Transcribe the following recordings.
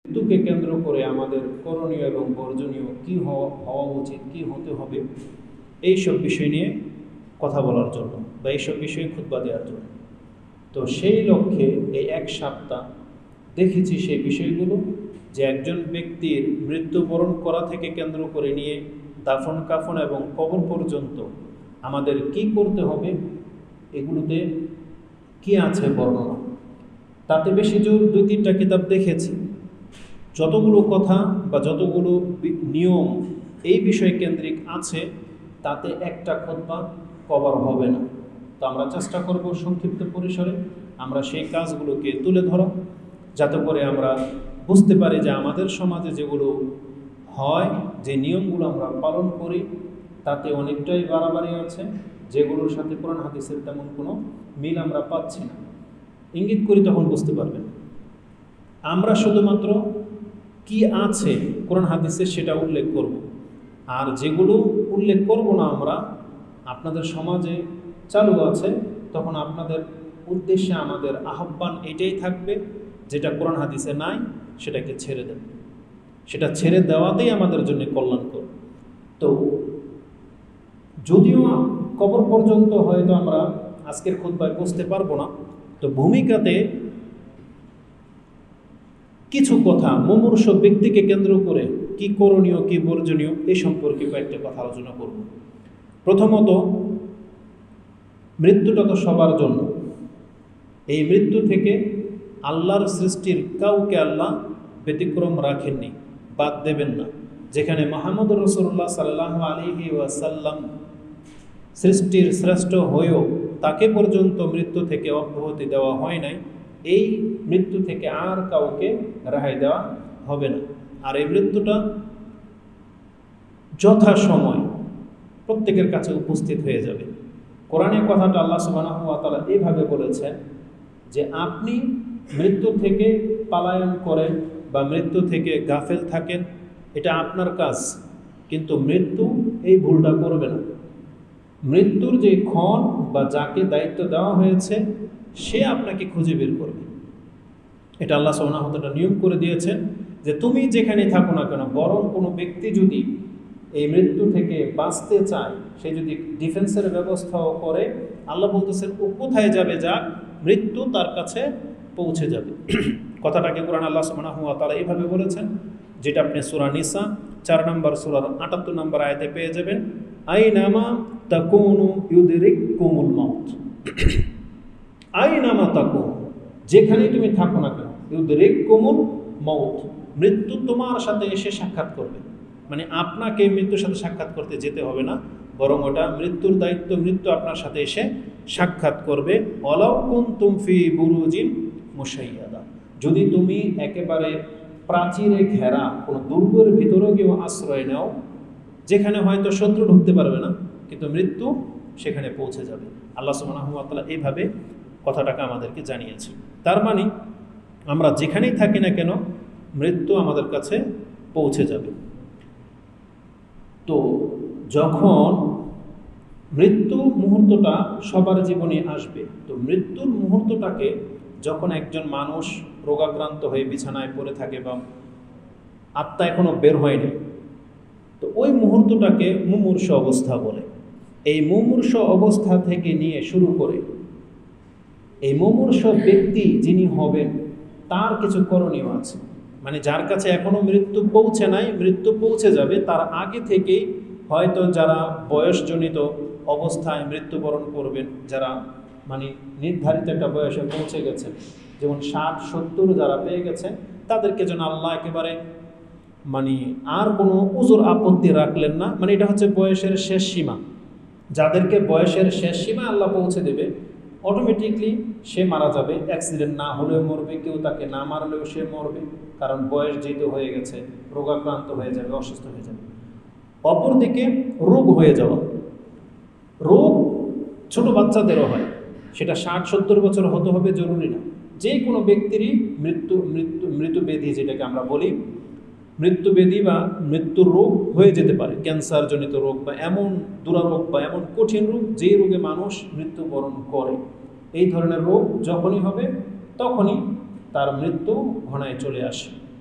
মৃত্যুকে কেন্দ্র করে আমাদের করণীয় এবং বর্জনীয় কী হওয়া উচিত, কী হতে হবে, এইসব বিষয় নিয়ে কথা বলার জন্য বা এইসব বিষয়ে খুতবা দেওয়ার জন্য। তো সেই লক্ষ্যে এই এক সপ্তাহ দেখেছি সেই বিষয়গুলো, যে একজন ব্যক্তির মৃত্যুবরণ করা থেকে কেন্দ্র করে নিয়ে দাফন কাফন এবং কবর পর্যন্ত আমাদের কি করতে হবে, এগুলোতে কি আছে বর্ণনা। তাতে বেশি জোর 2-3টা কিতাব দেখেছি। যতগুলো কথা বা যতগুলো নিয়ম এই বিষয় কেন্দ্রিক আছে, তাতে একটা খুতবা কভার হবে না। তো আমরা চেষ্টা করব সংক্ষিপ্ত পরিসরে আমরা সেই কাজগুলোকে তুলে ধরা, যাতে করে আমরা বুঝতে পারি যে আমাদের সমাজে যেগুলো হয়, যে নিয়মগুলো আমরা পালন করি, তাতে অনেকটাই বাড়াবাড়ি আছে, যেগুলোর সাথে কোরআন হাদিসের তেমন কোনো মিল আমরা পাচ্ছি না। ইঙ্গিত করি, তখন বুঝতে পারবেন। আমরা শুধুমাত্র কি আছে কোরআন হাদিসে সেটা উল্লেখ করব, আর যেগুলো উল্লেখ করব না আমরা, আপনাদের সমাজে চালু আছে, তখন আপনাদের উদ্দেশ্যে আমাদের আহ্বান এটাই থাকবে, যেটা কোরআন হাদিসে নাই সেটাকে ছেড়ে দেন। সেটা ছেড়ে দেওয়াতেই আমাদের জন্য কল্যাণকর। তো যদিও কবর পর্যন্ত হয়তো আমরা আজকের খুতবায় বুঝতে পারবো না, তো ভূমিকাতে কিছু কথা মুমূর্ষ ব্যক্তিকে কেন্দ্র করে কি করণীয়, কি বর্জনীয়, এই সম্পর্কে কয়েকটা কথা আলোচনা করব। প্রথমত, মৃত্যুটা তো সবার জন্য। এই মৃত্যু থেকে আল্লাহর সৃষ্টির কাউকে আল্লাহ ব্যতিক্রম রাখেননি, বাদ দেবেন না। যেখানে মুহাম্মদ রাসূলুল্লাহ সাল্লাল্লাহু আলাইহি ওয়াসাল্লাম সৃষ্টির শ্রেষ্ঠ হয়েও তাকে পর্যন্ত মৃত্যু থেকে অব্যাহতি দেওয়া হয় নাই, এই মৃত্যু থেকে আর কাউকে রেহাই দেওয়া হবে না। আর এই মৃত্যুটা যথাসময় প্রত্যেকের কাছে উপস্থিত হয়ে যাবে। কোরআনের কথাটা আল্লাহ সুবহানাহু ওয়া তাআলা এইভাবে বলেছেন যে আপনি মৃত্যু থেকে পলায়ন করেন বা মৃত্যু থেকে গাফেল থাকেন, এটা আপনার কাজ, কিন্তু মৃত্যু এই ভুলটা করবে না। মৃত্যুর যে ক্ষণ বা যাকে দায়িত্ব দেওয়া হয়েছে, সে আপনাকে খুঁজে বের করবে। এটা আল্লাহ সুবহানাহু ওয়া তাআলা নিয়ম করে দিয়েছেন যে তুমি যেখানে থাকো না কেন, বরং কোনো ব্যক্তি যদি এই মৃত্যু থেকে বাঁচতে চায়, সে যদি ডিফেন্সের ব্যবস্থাও করে, আল্লাহ বলতেছেন ও কোথায় যাবে, যাক, মৃত্যু তার কাছে পৌঁছে যাবে। কথাটাকে কোরআন আল্লাহ সুবহানাহু ওয়া তাআলা এইভাবে বলেছেন, যেটা আপনি সূরা নিসা 4 নম্বর সূরার 78 নম্বর আয়াতে পেয়ে যাবেন, আইনামা তাকুনু ইউদরিকুমুল মাউত। আইনামা তাকুন, যেখানেই তুমি থাকো না কেন, ইউদরিকুমুল মাউত, মৃত্যু তোমার সাথে এসে সাক্ষাৎ করবে। মানে আপনাকে মৃত্যুর সাথে সাক্ষাৎ করতে যেতে হবে না, বরং ওটা মৃত্যুর দায়িত্ব, মৃত্যু আপনার সাথে এসে সাক্ষাৎ করবে। ওয়ালাউ কুনতুম ফি বুরুজিন মুশাইয়াদা, যদি তুমি একেবারে প্রাচীরে ঘেরা কোনো দুর্গের ভিতরে গিয়েও আশ্রয় নাও, যেখানে হয়তো শত্রু ঢুকতে পারবে না, কিন্তু মৃত্যু সেখানে পৌঁছে যাবে। আল্লাহ সুবহানাহু ওয়া তাআলা এইভাবে কথাটাকে আমাদেরকে জানিয়েছে। তার মানে আমরা যেখানেই থাকি না কেন, মৃত্যু আমাদের কাছে পৌঁছে যাবে। তো যখন মৃত্যু মুহূর্তটা সবার জীবনে আসবে, তো মৃত্যুর মুহূর্তটাকে যখন একজন মানুষ রোগাক্রান্ত হয়ে বিছানায় পড়ে থাকে বা আত্মা এখনো বের হয়নি, তো ওই মুহূর্তটাকে মুমূর্ষ অবস্থা বলে। এই মুমূর্ষ অবস্থা থেকে নিয়ে শুরু করে এই মুমূর্ষ ব্যক্তি যিনি হবেন, তার কিছু করণীয় আছে। মানে যার কাছে এখনো মৃত্যু পৌঁছে নাই, মৃত্যু পৌঁছে যাবে, তার আগে থেকেই হয়তো যারা বয়সজনিত অবস্থায় মৃত্যুবরণ করবেন, যারা মানে নির্ধারিত একটা বয়সে পৌঁছে গেছেন, যেমন 60-70 যারা পেয়ে গেছেন, তাদেরকে যেন আল্লাহ একেবারে মানে আর কোনো উজুর আপত্তি রাখলেন না। মানে এটা হচ্ছে বয়সের শেষ সীমা। যাদেরকে বয়সের শেষ সীমা আল্লাহ পৌঁছে দেবে, অটোমেটিকলি সে মারা যাবে। অ্যাক্সিডেন্ট না হলেও মরবে, কেউ তাকে না মারলেও সে মরবে, কারণ বয়স যেহেতু হয়ে গেছে, রোগাক্রান্ত হয়ে যাবে, অসুস্থ হয়ে যাবে। অপরদিকে রোগ হয়ে যাওয়া, রোগ ছোট বাচ্চাদেরও হয়, সেটা 60-70 বছর হতে হবে জরুরি না। যে কোনো ব্যক্তিরই মৃত্যুব্যাধি, যেটাকে আমরা বলি মৃত্যুব্যাধি বা মৃত্যুর রোগ হয়ে যেতে পারে, ক্যান্সারজনিত রোগ বা এমন দুরারোগ বা এমন কঠিন রোগ যেই রোগে মানুষ মৃত্যুবরণ করে। এই ধরনের রোগ যখনই হবে, তখনই তার মৃত্যু ঘনায় চলে আসে।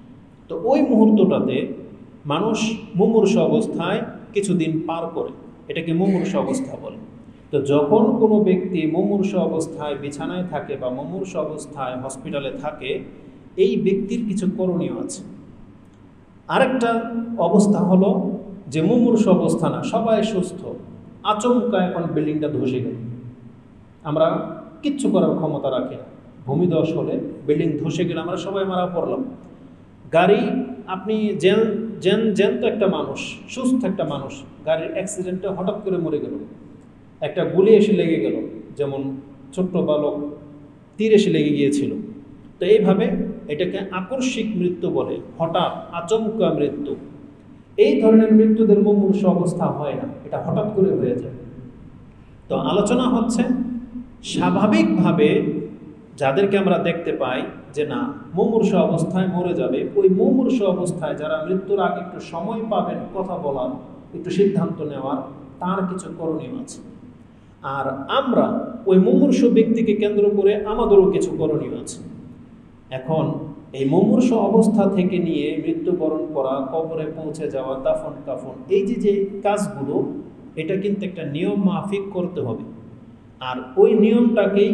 তো ওই মুহূর্তটাতে মানুষ মুমূর্ষু অবস্থায় কিছুদিন পার করে, এটাকে মুমূর্ষু অবস্থা বলে। তো যখন কোনো ব্যক্তি মুমূর্ষু অবস্থায় বিছানায় থাকে বা মুমূর্ষু অবস্থায় হসপিটালে থাকে, এই ব্যক্তির কিছু করণীয় আছে। আরেকটা অবস্থা হলো যে মুমূর্ষু অবস্থা না, সবাই সুস্থ, আচমকা এখন বিল্ডিংটা ধসে গেল, আমরা কিচ্ছু করার ক্ষমতা রাখি না, ভূমিধস হলে বিল্ডিং ধসে গেলে আমরা সবাই মারা পড়লাম। গাড়ি, আপনি জ্যান্ত একটা মানুষ, সুস্থ একটা মানুষ, গাড়ির অ্যাক্সিডেন্টে হঠাৎ করে মরে গেল, একটা গুলি এসে লেগে গেল, যেমন ছোট্ট বালক তীর এসে লেগে গিয়েছিল। তো এইভাবে এটাকে আকস্মিক মৃত্যু বলে, হঠাৎ আচমকা মৃত্যু। এই ধরনের মৃত্যুদের মুমূর্ষু অবস্থা হয় না, এটা হঠাৎ করে হয়ে যায়। তো আলোচনা হচ্ছে স্বাভাবিকভাবে যাদেরকে আমরা দেখতে পাই যে না মুমূর্ষু অবস্থায় মরে যাবে, ওই মুমূর্ষু অবস্থায় যারা মৃত্যুর আগে একটু সময় পাবেন কথা বলার, একটু সিদ্ধান্ত নেওয়ার, তার কিছু করণীয় আছে। আর আমরা ওই মুমূর্ষু ব্যক্তিকে কেন্দ্র করে আমাদেরও কিছু করণীয় আছে। এখন এই মুমূর্ষু অবস্থা থেকে নিয়ে মৃত্যুবরণ করা, কবরে পৌঁছে যাওয়া, দাফন কাফন, এই যে কাজগুলো, এটা কিন্তু একটা নিয়ম মাফিক করতে হবে। আর ওই নিয়মটাকেই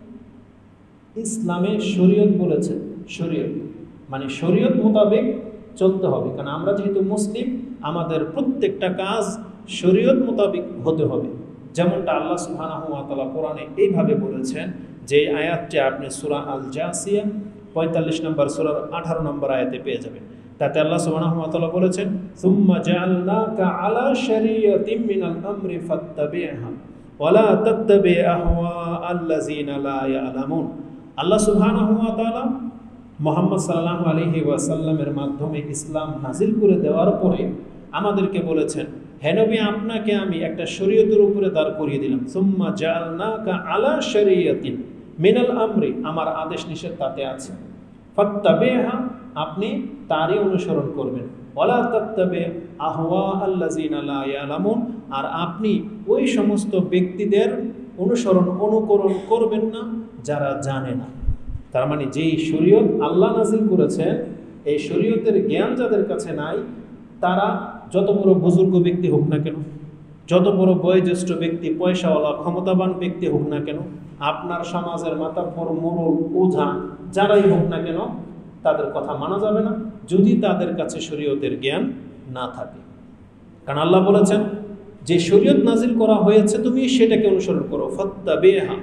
ইসলামে শরীয়ত বলেছে। শরীয়ত মানে শরীয়ত মোতাবেক চলতে হবে, কারণ আমরা যেহেতু মুসলিম, আমাদের প্রত্যেকটা কাজ শরীয়ত মোতাবেক হতে হবে। যেমনটা আল্লাহ সুবহানাহু ওয়া তাআলা কোরআনে এইভাবে বলেছেন, যে আয়াতটি আপনি সূরা আল জাসিয়া 45 নম্বর সূরার 18 নম্বর আয়াতে পেয়ে যাবেন। তাতে আল্লাহ সুবহানাহু ওয়া তাআলা বলেছেন, সুম্মা জাআলনাকা আলা শারিয়াতিন মিনাল আমরি ফাত্তাবি'হা ওয়া লা তাত্তাবি' আহওয়াআল্লাযিনা লা ইয়ালামুন। আল্লাহ সুবহানাহু ওয়া তাআলা মুহাম্মদ সাল্লাল্লাহু আলাইহি ওয়াসাল্লামের মাধ্যমে ইসলাম নাজিল করে দেওয়ার পরে আমাদেরকে বলেছেন, হে নবী, আপনাকে আমি একটা শরীয়তের উপরে দাঁড় করিয়ে দিলাম। সুম্মা জাআলনাকা আলা শারিয়াতিন মিনাল আমরি, আমার আদেশ নিষেধ তাতে আছে। ফাত্তাবি'হা, আপনি তারই অনুসরণ করবেন। ওয়ালা তাত্তাবি' আহওয়াআল্লাযিনা লা ইয়ালামুন, আর আপনি ওই সমস্ত ব্যক্তিদের অনুকরণ করবেন না যারা জানে না। তার মানে যেই শরীয়ত আল্লাহ নাজিল করেছেন, এই শরীয়তের জ্ঞান যাদের কাছে নাই, তারা যত বড় বুজুর্গ ব্যক্তি হোক না কেন, যত বড় বয়োজ্যেষ্ঠ ব্যক্তি, পয়সাওয়ালা ক্ষমতাবান ব্যক্তি হোক না কেন, আপনার সমাজের মাতাব্বর, মোড়ল, ওঝা যারাই হোক না কেন, তাদের কথা মানা যাবে না যদি তাদের কাছে শরীয়তের জ্ঞান না থাকে। কারণ আল্লাহ বলেছেন যে শরীয়ত নাজিল করা হয়েছে তুমি সেটাকে অনুসরণ করো, ফাত্তাবি'হা।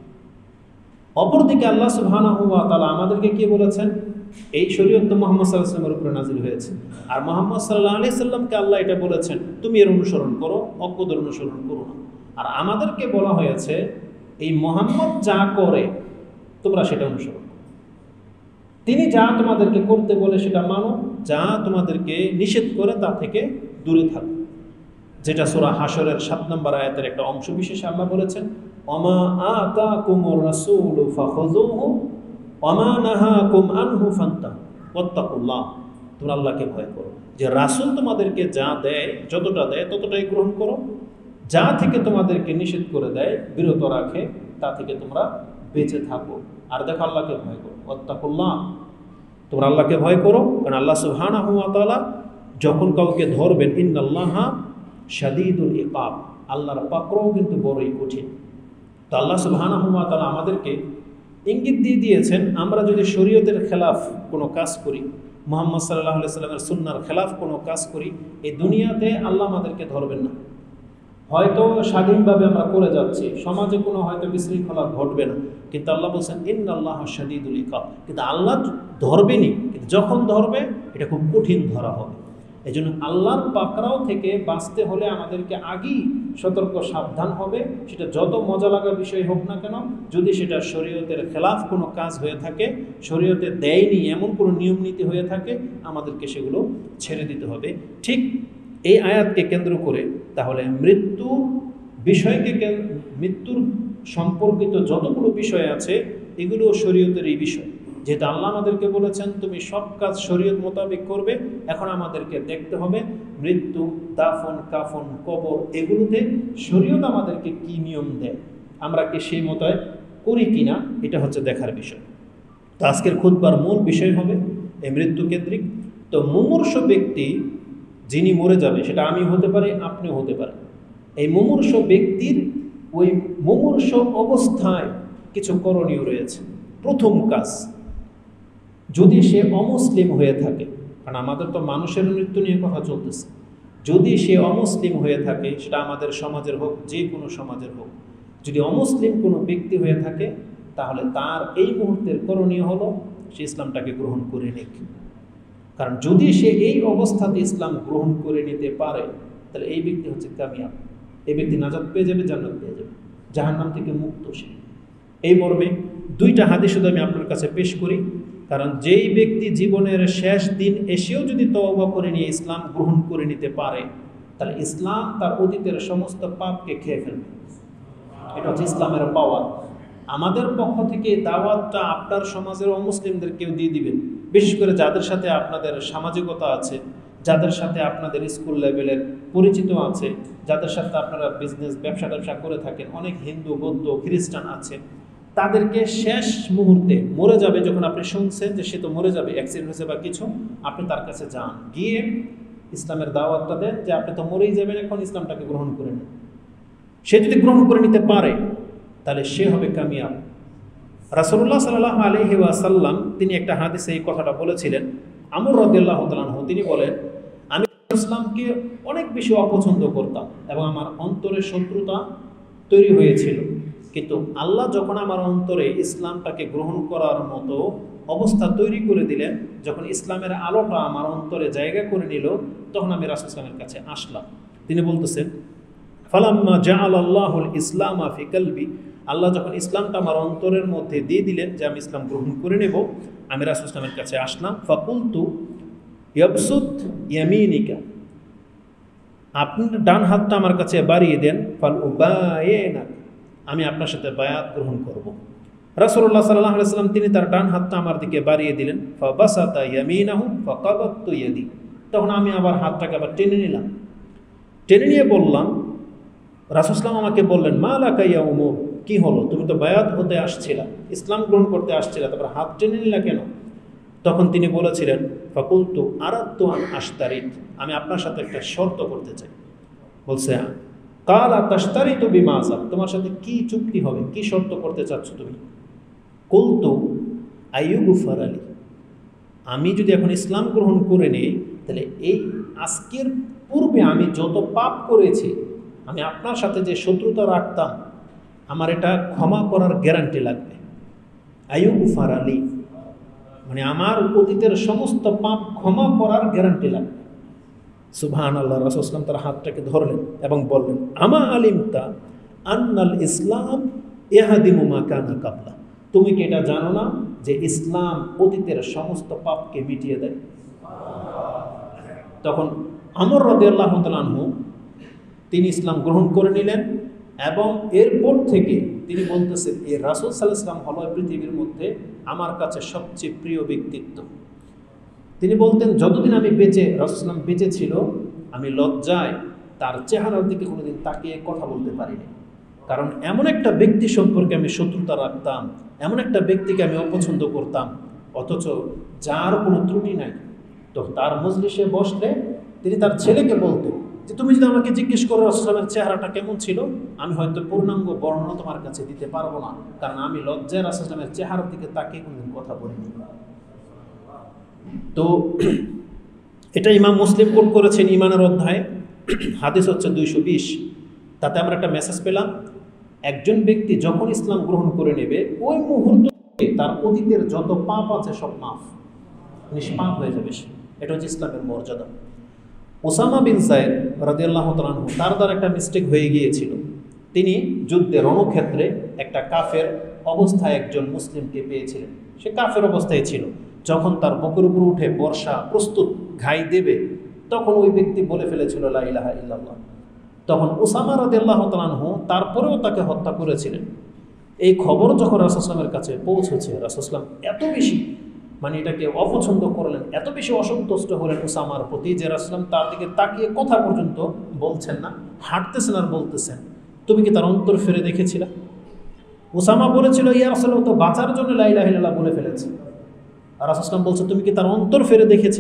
অপরদিকে আল্লাহ সুবহানাহু ওয়া তাআলা আমাদেরকে কি বলেছেন, এই শরীয়ত তো মুহাম্মদ সাল্লাল্লাহু আলাইহি ওয়াসাল্লামের উপরে নাজিল হয়েছে, আর মুহাম্মদ সাল্লাল্লাহু আলাইহি ওয়াসাল্লামকে আল্লাহ এটা বলেছেন তুমি এর অনুসরণ করো, অজ্ঞদের অনুসরণ করো না। আর আমাদেরকে বলা হয়েছে এই মুহাম্মদ যা করে তোমরা সেটা অনুসরণ করো, তিনি যা তোমাদেরকে করতে বলে সেটা মানো, যা তোমাদেরকে নিষেধ করে তা থেকে দূরে থাকো। যেটা সূরা হাশরের 7 নম্বর আয়াতের একটা অংশ বিশেষে আল্লাহ বলেছেন, ওমা আতাকুমুর রাসূলু ফাখুযুহু ওমা নাহাকুম আনহু ফান্তাহু ওয়াত্তাকুল্লাহ। তোমরা আল্লাহকে ভয় করো, যে রাসূল তোমাদেরকে যা দেয়, যতটা দেয় ততটাই গ্রহণ করো, যা থেকে তোমাদেরকে নিষেধ করে দেয়, বিরত রাখে, তা থেকে তোমরা বেঁচে থাকো। আর দেখো আল্লাহকে ভয় করো, ওয়াত্তাকুল্লাহ, তোমরা আল্লাহকে ভয় করো। কারণ আল্লাহ সুবহানাহু ওয়া তাআলা যখন কাউকে ধরবেন, ইন্নাল্লাহা শাদীদুল ইকাব, আল্লাহর পাকড়াও কিন্তু বড়ই কঠিন। তো আল্লাহ সুবহানাহু ওয়া তাআলা আমাদেরকে ইঙ্গিত দিয়ে দিয়েছেন, আমরা যদি শরীয়তের খেলাফ কোনো কাজ করি, মুহাম্মদ সাল্লাল্লাহু আলাইহি ওয়াসাল্লামের সুন্নাহর খেলাফ কোনো কাজ করি, এই দুনিয়াতে আল্লাহ আমাদেরকে ধরবেন না। হয়তো স্বাধীনভাবে আমরা করে যাচ্ছি, সমাজে কোনো হয়তো বিশৃঙ্খলা ঘটবে না, কিন্তু আল্লাহ বলছেন ইন্নাল্লাহা শাদীদুল ইকাব, কিন্তু আল্লাহ ধরবেনই, কিন্তু যখন ধরবে এটা খুব কঠিন ধরা হবে। এই জন্য আল্লাহর পাকড়াও থেকে বাঁচতে হলে আমাদেরকে আগেই সতর্ক সাবধান হবে, সেটা যত মজা লাগা বিষয় হোক না কেন, যদি সেটা শরীয়তের খেলাফ কোনো কাজ হয়ে থাকে, শরীয়তে দেয়নি এমন কোনো নিয়ম নীতি হয়ে থাকে, আমাদেরকে সেগুলো ছেড়ে দিতে হবে। ঠিক এই আয়াতকে কেন্দ্র করে তাহলে মৃত্যুর সম্পর্কিত যতগুলো বিষয় আছে, এগুলো শরীয়তের এই বিষয়। যেটা আল্লাহ আমাদেরকে বলেছেন তুমি সব কাজ শরীয়ত মোতাবেক করবে, এখন আমাদেরকে দেখতে হবে মৃত্যু, দাফন কাফন, কবর, এগুলোতে শরীয়ত আমাদেরকে কি নিয়ম দেয়, আমরা কি সেই মতোই করি কিনা, এটা হচ্ছে দেখার বিষয়। তো আজকের খুতবার মূল বিষয় হবে এই মৃত্যু কেন্দ্রিক। তো মুমূর্ষু ব্যক্তি যিনি মরে যাবে, সেটা আমি হতে পারে, আপনিও হতে পারে, এই মুমূর্ষু ব্যক্তির ওই মুমূর্ষু অবস্থায় কিছু করণীয় রয়েছে। প্রথম কাজ, যদি সে অমুসলিম হয়ে থাকে, কারণ আমাদের তো মানুষের মৃত্যু নিয়ে কথা চলতেছে, যদি সে অমুসলিম হয়ে থাকে, সেটা আমাদের সমাজের হোক, যে কোনো সমাজের হোক, যদি অমুসলিম কোনো ব্যক্তি হয়ে থাকে, তাহলে তার এই মুহূর্তের করণীয় হলো সে ইসলামটাকে গ্রহণ করে নিক। কারণ যদি সে এই অবস্থাতে ইসলাম গ্রহণ করে নিতে পারে, তাহলে এই ব্যক্তি হচ্ছে কামিয়াব। এই ব্যক্তি নাজাত পেয়ে যাবে, জান্নাত পেয়ে যাবে, জাহান্নাম থেকে মুক্ত সে। এই মর্মে দুইটা হাদিস শুধু আমি আপনার কাছে পেশ করি, কারণ যেই ব্যক্তি জীবনের শেষ দিন এসেও যদি তওবা করে নিয়ে ইসলাম গ্রহণ করে নিতে পারে, তাহলে ইসলাম তার অতীতের সমস্ত পাপকে খেয়ে ফেলবে। এটা হচ্ছে ইসলামের পাওয়ার। আমাদের পক্ষ থেকে দাওয়াতটা আপনার সমাজের অমুসলিমদেরকেও দিয়ে দিবেন, বিশেষ করে যাদের সাথে আপনাদের সামাজিকতা আছে, যাদের সাথে আপনাদের স্কুল লেভেলের পরিচিত আছে, যাদের সাথে আপনারা বিজনেস ব্যবসা করে থাকেন, অনেক হিন্দু, বৌদ্ধ, খ্রিস্টান আছে, তাদেরকে শেষ মুহূর্তে মরে যাবে যখন আপনি শুনছেন যে সে তো মরে যাবে, অ্যাক্সিডেন্ট হয়েছে বা কিছু, আপনি তার কাছে যান, গিয়ে ইসলামের দাওয়াতটা দেন যে আপনি তো মরেই যাবেন, এখন ইসলামটাকে গ্রহণ করে নেন। সে যদি গ্রহণ করে নিতে পারে, তাহলে সে হবে কামিয়াব। রাসূলুল্লাহ সাল্লাল্লাহু আলাইহি ওয়াসাল্লাম তিনি একটা হাদিসে এই কথাটা বলেছিলেন। আমর রাদিয়াল্লাহু তাআলা আনহু তিনি বলেন, আমি ইসলামকে অনেক বেশি অপছন্দ করতাম এবং আমার অন্তরে শত্রুতা তৈরি হয়েছিল, কিন্তু আল্লাহ যখন আমার অন্তরে ইসলামটাকে গ্রহণ করার মতো অবস্থা তৈরি করে দিলেন, যখন ইসলামের আলোটা আমার অন্তরে জায়গা করে নিল, তখন আমি রাসূল সাল্লাল্লাহু আলাইহি ওয়াসাল্লামের কাছে আসলাম। তিনি বলতেছেন, ফালাম্মা জাআলাল্লাহুল ইসলামা ফি কলবি, আল্লাহ যখন ইসলামটা আমার অন্তরের মধ্যে দিয়ে দিলেন যে আমি ইসলাম গ্রহণ করে নেব, আমি রাসূল সাল্লাল্লাহু আলাইহি ওয়াসাল্লামের কাছে আসলাম। ফাকুলতু ইয়াবসুত ইয়ামিনিকা, আপনি ডান হাতটা আমার কাছে বাড়িয়ে দেন, ফাল উবায়িনাক, আমি আপনার সাথে বায়াত গ্রহণ করব। রাসূলুল্লাহ সাল্লাল্লাহু আলাইহি ওয়াসাল্লাম তিনি তার ডান হাতটা আমার দিকে বাড়িয়ে দিলেন। ফাবাসাতা ইয়ামিনাহু ফাকাবাতু ইয়াদি, তখন আমি আবার হাতটাকে আবার টেনে নিলাম। টেনে নিয়ে বললাম, রাসূল সাল্লাল্লাহু আমাকে বললেন, মা লাকা ইয়া উমর, কি হলো, তুমি তো বায়াত হতে আসছিলা, ইসলাম গ্রহণ করতে আসছিলা, তারপর হাত টেনে নিলা কেন? তখন তিনি বলেছিলেন, ফাকুলতু আরাদতু আন আশতারিত, আমি আপনার সাথে একটা শর্ত করতে চাই। বলছে, কালা তাশতারিতু বিমাযা, তোমার সাথে কি চুক্তি হবে, কি শর্ত করতে চাচ্ছ তুমি? কুলতু আইয়ুগফার আলী, আমি যদি এখন ইসলাম গ্রহণ করে নিই, তাহলে এই আজকের পূর্বে আমি যত পাপ করেছি, আমি আপনার সাথে যে শত্রুতা রাখতাম, আমার এটা ক্ষমা করার গ্যারান্টি লাগবে। আইয়ুগফার আলী মানে আমার অতীতের সমস্ত পাপ ক্ষমা করার গ্যারান্টি লাগবে। সুবহানাল্লাহ। রাসূল সাল্লাল্লাহু আলাইহি ওয়াসাল্লাম তার হাতটাকে ধরলেন এবং বললেন, আমা আলিমতা আন্নাল ইসলাম ইয়াহদিমু মা কানা কাবলা, তুমি কি এটা জানো না যে ইসলাম অতীতের সমস্ত পাপকে মিটিয়ে দেয়? তখন আমর রাদিয়াল্লাহু তাআলা আনহু তিনি ইসলাম গ্রহণ করে নিলেন এবং এরপর থেকে তিনি বলতেছেন, এই রাসূল সাল্লাল্লাহু আলাইহি ওয়াসাল্লাম হলো পৃথিবীর মধ্যে আমার কাছে সবচেয়ে প্রিয় ব্যক্তিত্ব। তিনি বলতেন, যতদিন আমি বেঁচে, রাসূল সাল্লাল্লাহু আলাইহি ওয়াসাল্লাম বেঁচে ছিল, আমি লজ্জায় তার চেহারার দিকে কোনোদিন তাকিয়ে কথা বলতে পারিনি, কারণ এমন একটা ব্যক্তি সম্পর্কে আমি শত্রুতা রাখতাম, এমন একটা ব্যক্তিকে আমি অপছন্দ করতাম, অথচ যার কোনো ত্রুটি নাই। তো তার মজলিসে বসলে তিনি তার ছেলেকে বলতেন যে, তুমি যদি আমাকে জিজ্ঞেস করো রাসূল সাল্লাল্লাহু আলাইহি ওয়াসাল্লামের চেহারাটা কেমন ছিল, আমি হয়তো পূর্ণাঙ্গ বর্ণনা তোমার কাছে দিতে পারবো না, কারণ আমি লজ্জায় রাসূল সাল্লাল্লাহু আলাইহি ওয়াসাল্লামের চেহারার দিকে তাকিয়ে কোনোদিন কথা বলিনি। তো এটা ইমাম মুসলিম কোট করেছেন ঈমানের অধ্যায়ে, হাদিস হচ্ছে 220। তাতে আমরা একটা মেসেজ পেলাম, একজন ব্যক্তি যখন ইসলাম গ্রহণ করে নেবে, ওই মুহূর্তে তার অতীতের যত পাপ আছে সব মাফ, নিষ্পাপ হয়ে যাবে সে। এটা হচ্ছে ইসলামের মর্যাদা। ওসামা বিন যায়েদ রাদিয়াল্লাহু তাআলা আনহু, তার দ্বারা একটা মিস্টেক হয়ে গিয়েছিল। তিনি যুদ্ধে রণক্ষেত্রে একটা কাফের অবস্থায় একজন মুসলিমকে পেয়েছিলেন। সে কাফের অবস্থায় ছিল, যখন তার বুকের উপর উঠে বর্ষা প্রস্তুত ঘাই দেবে, তখন ওই ব্যক্তি বলে ফেলেছিল লা ইলাহা ইল্লাল্লাহ। তখন ওসামা রাদিয়াল্লাহু তাআলা আনহু তারপরেও তাকে হত্যা করেছিলেন। এই খবর যখন রাসূল সাল্লাল্লাহু আলাইহি ওয়াসাল্লামের কাছে পৌঁছেছে, রাসূল সাল্লাল্লাহু আলাইহি ওয়াসাল্লাম এত বেশি এটাকে অপছন্দ করলেন, এত বেশি অসন্তুষ্ট হলেন ওসামার প্রতি যে রাসূল সাল্লাল্লাহু আলাইহি ওয়াসাল্লাম তার দিকে তাকিয়ে কথা পর্যন্ত বলছেন না, হাঁটতেছেন আর বলতেছেন, তুমি কি তার অন্তর ফিরে দেখেছিলা? ওসামা বলেছিল, ইয়া রাসূলুল্লাহ, তো বাঁচার জন্য লা ইলাহা ইল্লাল্লাহ বলে ফেলেছে। আর রাসূল সাল্লাল্লাহু আলাইহি ওয়াসাল্লাম বলছে, তুমি কি তার অন্তর ফিরে দেখেছিলা?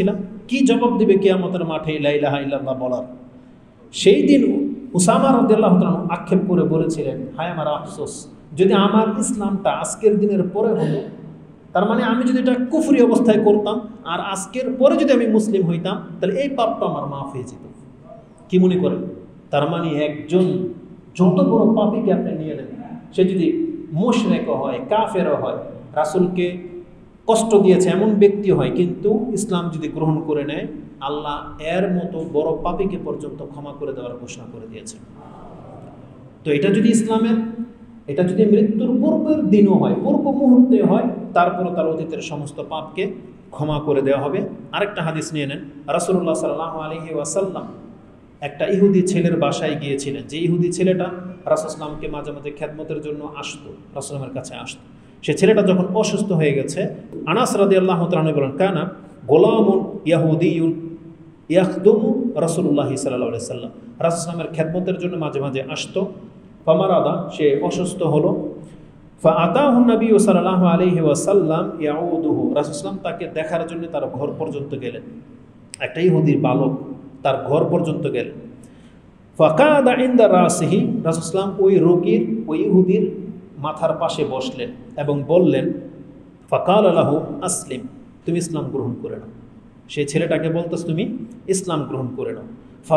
কি জবাব দিবে কিয়ামতের মাঠে লা ইলাহা ইল্লাল্লাহ বলার? সেই দিন উসামা রাদিয়াল্লাহু তাআলা আক্ষেপ করে বলেছিলেন, হায় আমার আফসোস, যদি আমার ইসলামটা আজকের দিনের পরে হতো, তার মানে আমি যদি এটা কুফরি অবস্থায় করতাম আর আজকের পরে যদি আমি মুসলিম হইতাম, তাহলে এই পাপটা আমার মাফ হয়ে যেত। কি মনে করেন? তার মানে একজন যত বড় পাপীকে আপনি নিয়ে নেন, সে যদি মুশরিকও হয়, কাফেরও হয়, রাসূলকে কষ্ট দিয়েছে এমন ব্যক্তি হয়, কিন্তু ইসলাম যদি গ্রহণ করে নেয়, আল্লাহ এর মতো বড় পাপীকে পর্যন্ত ক্ষমা করে দেওয়ার ঘোষণা করে দিয়েছেন। তো এটা যদি ইসলামের, এটা যদি মৃত্যুর পূর্বের দিনও হয়, পূর্ব মুহূর্তে হয়, তারপরও তার অতীতের সমস্ত পাপকে ক্ষমা করে দেওয়া হবে। আরেকটা হাদিস নিয়ে নেন, রাসূলুল্লাহ সাল্লাল্লাহু আলাইহি ওয়াসাল্লাম একটা ইহুদি ছেলের বাসায় গিয়েছিলেন। যে ইহুদি ছেলেটা রাসূল সাল্লামকে মাঝে মাঝে খেদমতের জন্য আসতো, রাসূলের কাছে আসতো, সে ছেলেটা যখন অসুস্থ হয়ে গেছে, আনাস রাদিয়াল্লাহু তাআলা বলেন, কানা গোলামুন ইয়াহুদিয়ুন ইয়াখদুমু রাসূলুল্লাহি সাল্লাল্লাহু আলাইহি ওয়াসাল্লাম, রাসূল সাল্লামের খেদমতের জন্য মাঝে মাঝে আসতো। ফামারাদা, সে অসুস্থ হলো। ফাআতাহু নবী সাল্লাল্লাহু আলাইহি ওয়াসাল্লাম ইয়াউদুহু, রাসূল সাল্লাম তাকে দেখার জন্য তার ঘর পর্যন্ত গেলেন। একটা ইহুদির বালক তার ঘর পর্যন্ত গেলেন। ফাকাদা ইনদা রাসিহি, রাসূল সাল্লাম ওই রোগীর, ওই ইহুদির মাথার পাশে বসলেন এবং বললেন, ফাকাল লাহু আসলিম, তুমি ইসলাম গ্রহণ করে নাও। সেই ছেলেটাকে বলতেছ তুমি ইসলাম গ্রহণ করে নাও।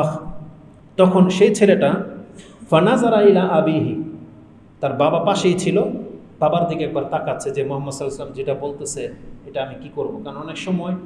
তখন সেই ছেলেটা ফানাজারা ইলা আবিহি, তার বাবা পাশেই ছিল, বাবার দিকে একবার তাকাচ্ছে যে মুহাম্মদ সাল্লাল্লাহু আলাইহি ওয়াসাল্লাম যেটা বলতেছে এটা আমি কি করব। কারণ অনেক সময়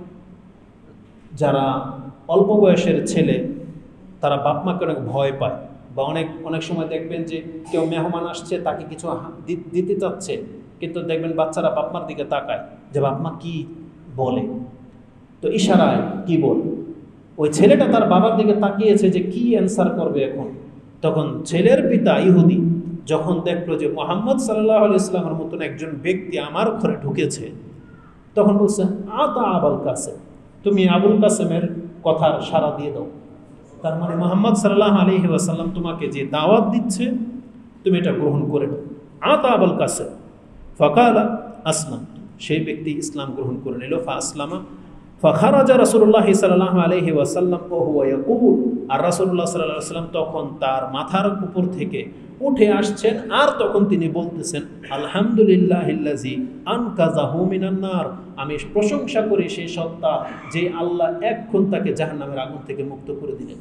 যারা অল্প বয়সের ছেলে তারা বাপ মাকে অনেক ভয় পায়, বা অনেক সময় দেখবেন যে কেউ মেহমান আসছে, তাকে কিছু দিতে চাচ্ছে, কিন্তু দেখবেন বাচ্চারা বাপ মার দিকে তাকায় যে বাপ মা কী বলে, তো ইশারায় কি বলে। ওই ছেলেটা তার বাবার দিকে তাকিয়েছে যে কি অ্যান্সার করবে এখন। তখন ছেলের পিতা ইহুদি যখন দেখলো যে মুহাম্মদ সাল্লাল্লাহু আলাইহি ওয়াসাল্লামের মতন একজন ব্যক্তি আমার ঘরে ঢুকেছে, তখন বলছে, আতা আবুল কাসেম, তুমি আবুল কাসেমের কথার সাড়া দিয়ে দাও। তার মানে মুহাম্মদ সাল্লাল্লাহু আলাইহি ওয়াসাল্লাম তোমাকে যে দাওয়াত দিচ্ছে তুমি এটা গ্রহণ করে নাও। আতা আবুল কাসেম ফাকালা আসলাম, সেই ব্যক্তি ইসলাম গ্রহণ করে নিল। আসলামা ফাখারাজা রাসূলুল্লাহ সাল্লাল্লাহু আলাইহি ওয়াসাল্লাম ওয়া হুয়া ইয়াকুল, আর রাসূলুল্লাহ সাল্লাল্লাহু আলাইহি ওয়াসাল্লাম তখন তার মাথার উপর থেকে উঠে আসছেন, আর তখন তিনি বলতেছেন, আলহামদুলিল্লাহিল্লাযী আনকাযাহু মিনান নার, আমি প্রশংসা করি সেই সত্তা যে আল্লাহ এক্ষণ তাকে জাহান্নামের আগুন থেকে মুক্ত করে দিলেন।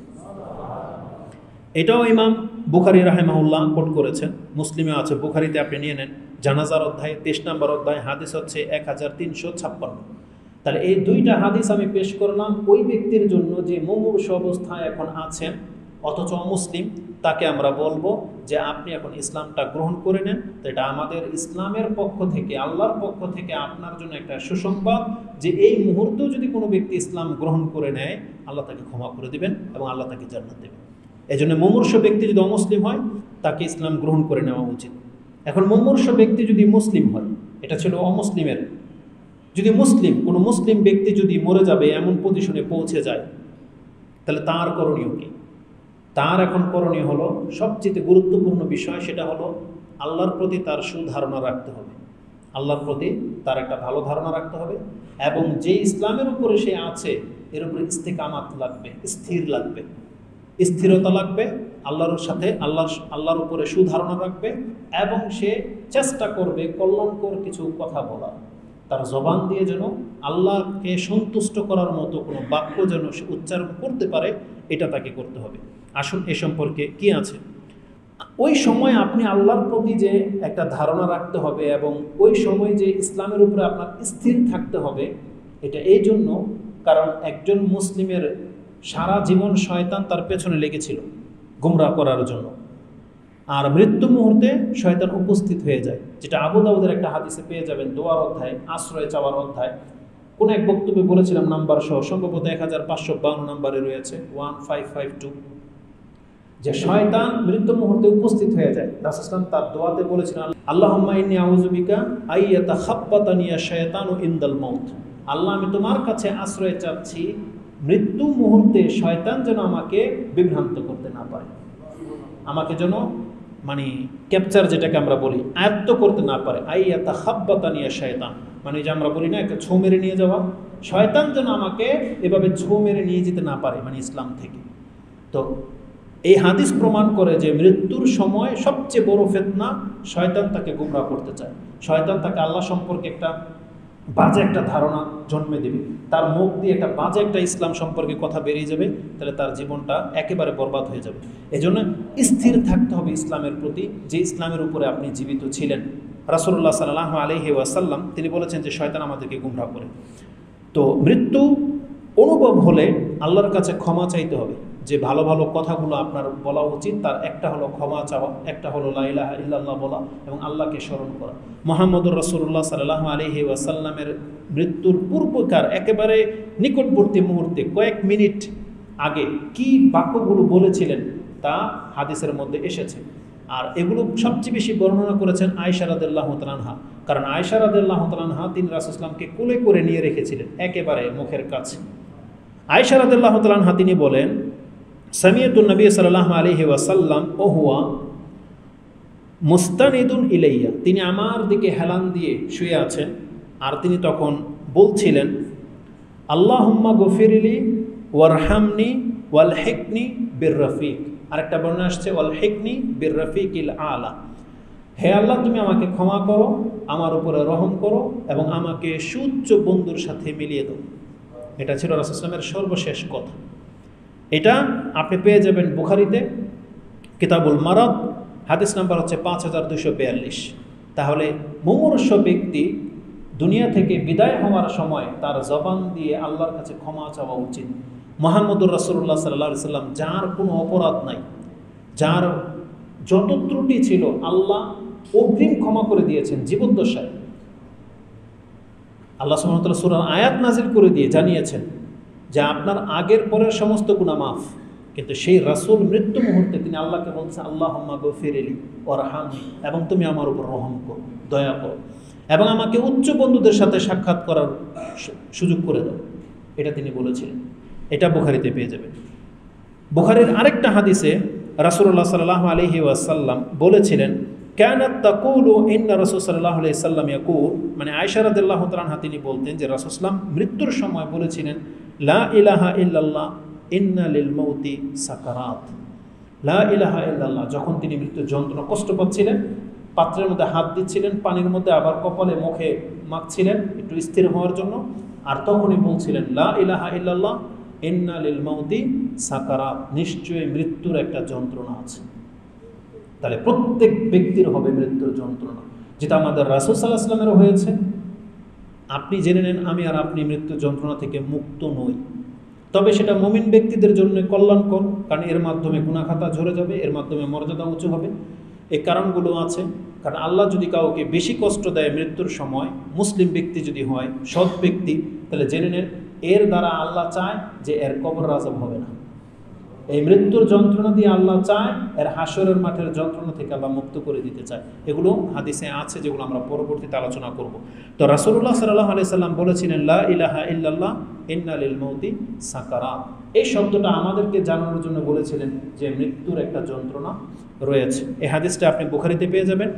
এটাও ইমাম বুখারী রাহিমাহুল্লাহ কোট করেছেন, মুসলিমে আছে, বুখারীতে আপনি নিয়ে নেন, জানাজার অধ্যায় 23 নম্বর অধ্যায়, হাদিস হচ্ছে 1356। তাহলে এই দুইটা হাদিস আমি পেশ করলাম ওই ব্যক্তির জন্য যে মুমূর্ষু অবস্থায় এখন আছেন অথচ অমুসলিম, তাকে আমরা বলবো যে আপনি এখন ইসলামটা গ্রহণ করে নেন। তো এটা আমাদের ইসলামের পক্ষ থেকে, আল্লাহর পক্ষ থেকে আপনার জন্য একটা সুসংবাদ যে এই মুহূর্তেও যদি কোনো ব্যক্তি ইসলাম গ্রহণ করে নেয়, আল্লাহ তাকে ক্ষমা করে দিবেন এবং আল্লাহ তাকে জান্নাত দেবেন। এই জন্য মুমূর্ষু ব্যক্তি যদি অমুসলিম হয় তাকে ইসলাম গ্রহণ করে নেওয়া উচিত। এখন মুমূর্ষু ব্যক্তি যদি মুসলিম হয়, এটা ছিল অমুসলিমের, যদি মুসলিম কোনো মুসলিম ব্যক্তি যদি মরে যাবে এমন পজিশনে পৌঁছে যায়, তাহলে তার করণীয় কি? তার এখন করণীয় হলো সবচেয়ে গুরুত্বপূর্ণ বিষয়, সেটা হলো আল্লাহর প্রতি তার সুধারণা রাখতে হবে, আল্লাহর প্রতি তার একটা ভালো ধারণা রাখতে হবে, এবং যে ইসলামের উপরে সে আছে এর উপরে ইস্তেকামাত লাগবে, স্থির লাগবে, স্থিরতা লাগবে, আল্লাহর সাথে আল্লাহর উপরে সুধারণা রাখবে, এবং সে চেষ্টা করবে কল্যাণকর কিছু কথা বলা, তার জবান দিয়ে যেন আল্লাহকে সন্তুষ্ট করার মতো কোনো বাক্য যেন সে উচ্চারণ করতে পারে, এটা তাকে করতে হবে। আসুন এ সম্পর্কে কি আছে। ওই সময় আপনি আল্লাহর প্রতি যে একটা ধারণা রাখতে হবে এবং ওই সময় যে ইসলামের উপরে আপনার স্থির থাকতে হবে, এটা এই জন্য কারণ একজন মুসলিমের সারা জীবন শয়তান তার পেছনে লেগেছিল গুমরাহ করার জন্য, আর মৃত্যু মুহূর্তে শয়তান উপস্থিত হয়ে যায়, যেটা আবু দাউদের একটা হাদিসে পেয়ে যাবেন, দোয়ার অধ্যায়, আশ্রয় চাওয়ার অধ্যায়। কোন এক বক্তব্যে বলেছিলাম নাম্বার সহ, সম্ভবত 1552 নম্বরে রয়েছে, 1552, যে শয়তান মৃত্যু মুহূর্তে উপস্থিত হয়ে যায়। রাসূল সাল্লাল্লাহু আলাইহি ওয়াসাল্লাম তার দোয়াতে বলেছিলেন, আল্লাহুম্মা ইন্নী আউযু বিকা আইয়াতাখাব্বাতানি আশ-শায়তানু ইনদাল মাউত, আল্লাহ আমি তোমার কাছে আশ্রয় চাচ্ছি মৃত্যু মুহূর্তে শয়তান যেন আমাকে বিভ্রান্ত করতে না পারে, আমাকে যেন মানে ক্যাপচার যেটাকে আমরা বলি আয়ত্ত করতে না পারে। আইয়াতাখাব্বাতানি আশ-শায়তান, মানে যে আমরা বলি না একটা ছোঁ মেরে নিয়ে যাওয়া, শয়তান যেন আমাকে এভাবে ছো মেরে নিয়ে যেতে না পারে, মানে ইসলাম থেকে। তো এই হাদিস প্রমাণ করে যে মৃত্যুর সময় সবচেয়ে বড় ফিতনা, শয়তান তাকে গুমরাহ করতে চায়। শয়তান তাকে আল্লাহ সম্পর্কে একটা বাজে একটা ধারণা জন্মে দেবে, তার মুখ দিয়ে একটা বাজে একটা ইসলাম সম্পর্কে কথা বেরিয়ে যাবে, তাহলে তার জীবনটা একেবারে বরবাদ হয়ে যাবে। এজন্য স্থির থাকতে হবে ইসলামের প্রতি, যে ইসলামের উপরে আপনি জীবিত ছিলেন। রাসূলুল্লাহ সাল্লাল্লাহু আলাইহি ওয়াসাল্লাম তিনি বলেছেন যে শয়তান আমাদেরকে গুমরাহ করে। তো মৃত্যু অনুভব হলে আল্লাহর কাছে ক্ষমা চাইতে হবে। যে ভালো ভালো কথাগুলো আপনার বলা উচিত, তার একটা হলো ক্ষমা চাওয়া, একটা হলো লা ইলাহা ইল্লাল্লাহ বলা এবং আল্লাহকে স্মরণ করা। মুহাম্মদুর রাসূলুল্লাহ সাল্লাল্লাহু আলাইহি ওয়াসাল্লামের মৃত্যুর পূর্বকার একেবারে নিকটবর্তী মুহূর্তে কয়েক মিনিট আগে কি বাক্যগুলো বলেছিলেন তা হাদিসের মধ্যে এসেছে। আর এগুলো সবচেয়ে বেশি বর্ণনা করেছেন আয়েশা রাদিয়াল্লাহু তাআলা আনহা। কারণ আয়েশা রাদিয়াল্লাহু তাআলা আনহা তিনি রাসূল সাল্লাল্লাহু আলাইহি ওয়াসাল্লামকে কোলে করে নিয়ে রেখেছিলেন একেবারে মুখের কাছে। আয়েশা রাদিয়াল্লাহু তাআলা আনহা তিনি বলেন, সামিয়াতুন নবী সাল্লাল্লাহু আলাইহি ওয়াসাল্লাম ওহুয়া মুস্তানিদুন ইলাইয়া, তিনি আমার দিকে হেলান দিয়ে শুয়ে আছেন আর তিনি তখন বলছিলেন, আল্লাহুম্মা গফিরলি ওয়ারহামনি ওয়ালহিকনি বিররফিক। আরেকটা বর্ণনা আসছে ওয়ালহিকনি বিররফিকিল আলা, হে আল্লাহ তুমি আমাকে ক্ষমা করো, আমার উপরে রহম করো এবং আমাকে সুউচ্চ বন্ধুর সাথে মিলিয়ে দাও। এটা ছিল রাসূল সাল্লাল্লাহু আলাইহি ওয়াসাল্লামের সর্বশেষ কথা। এটা আপনি পেয়ে যাবেন বুখারীতে, কিতাবুল মারাদ, হাদিস নাম্বার হচ্ছে 5242। তাহলে মুমূর্ষু ব্যক্তি দুনিয়া থেকে বিদায় হওয়ার সময় তার জবান দিয়ে আল্লাহর কাছে ক্ষমা চাওয়া উচিত। মুহাম্মদুর রাসূলুল্লাহ সাল্লাল্লাহু আলাইহি ওয়াসাল্লাম, যার কোনো অপরাধ নাই, যার যত ত্রুটি ছিল আল্লাহ অগ্রিম ক্ষমা করে দিয়েছেন জীবদ্দশায়। আল্লাহ সুবহানাহু ওয়া তাআলা সূরার আয়াত নাজিল করে দিয়ে জানিয়েছেন যে আপনার আগের পরের সমস্ত গুনাহ মাফ। কিন্তু সেই রাসূল মৃত্যু মুহূর্তে তিনি আল্লাহকে বলছেন, আল্লাহুম্মা গফিরলি ওয়ারহামনি, এবং তুমি আমার উপর রহম করো, দয়া করো এবং আমাকে উচ্চ বন্ধুদের সাথে সাক্ষাৎ করার সুযোগ করে দাও। এটা তিনি বলেছিলেন। এটা বুখারীতে পেয়ে যাবেন। বুখারীর আরেকটা হাদিসে রাসূলুল্লাহ সাল্লাল্লাহু আলাইহি ওয়াসাল্লাম বলেছিলেন, কানাত তাকুলু ইন্না রাসূল সাল্লাল্লাহু আলাইহি ওয়াসাল্লাম ইয়াকুল, মানে আয়েশা রাদিয়াল্লাহু তাআলা আনহা তিনি বলতেন যে রাসূল সাল্লাল্লাহু আলাইহি ওয়াসাল্লাম মৃত্যুর সময় বলেছিলেন, লা ইলাহা ইল্লাল্লাহ ইন্না লিল মাউতি সাকারাত। লা ইলাহা ইল্লাল্লাহ, যখন তিনি মৃত্যুর যন্ত্রণা কষ্ট পাচ্ছিলেন, পাত্রের মধ্যে হাত দিচ্ছিলেন, পানির মধ্যে আবার কপালে মুখে মাখছিলেন একটু স্থির হওয়ার জন্য, আর তখনই বলছিলেন লা ইলাহা ইল্লাল্লাহ ইন্না লিল মাউতি সাকারাত, নিশ্চয়ই মৃত্যুর একটা যন্ত্রণা আছে। তাহলে প্রত্যেক ব্যক্তির হবে মৃত্যুর যন্ত্রণা, যেটা আমাদের রাসূল সাল্লাল্লাহু আলাইহি ওয়াসাল্লামেরও হয়েছে। আপনি জেনে নেন আমি আর আপনি মৃত্যুর যন্ত্রণা থেকে মুক্ত নই, তবে সেটা মুমিন ব্যক্তিদের জন্য কল্যাণকর, কারণ এর মাধ্যমে গুনাহ খাতা ঝরে যাবে, এর মাধ্যমে মর্যাদা উঁচু হবে। এই কারণগুলো আছে। কারণ আল্লাহ যদি কাউকে বেশি কষ্ট দেয় মৃত্যুর সময়, মুসলিম ব্যক্তি যদি হয়, সৎ ব্যক্তি, তাহলে জেনে নেন এর দ্বারা আল্লাহ চায় যে এর কবর আযাব হবে না। এই মৃত্যুর যন্ত্রণা দিয়ে আল্লাহ চায় এর হাসরের মাঠের যন্ত্রণা থেকে আল্লাহ মুক্ত করে দিতে চায়। এগুলো হাদিসে আছে, যেগুলো আমরা পরবর্তীতে আলোচনা করব। তো রাসূলুল্লাহ সাল্লাল্লাহু আলাইহি সাল্লাম বলেছিলেন লা ইলাহা ইল্লাল্লাহ ইন্না লিল মাউতি সাকারাত। এই শব্দটা আমাদেরকে জানানোর জন্য বলেছিলেন যে মৃত্যুর একটা যন্ত্রণা রয়েছে। এই হাদিসটা আপনি বুখারীতে পেয়ে যাবেন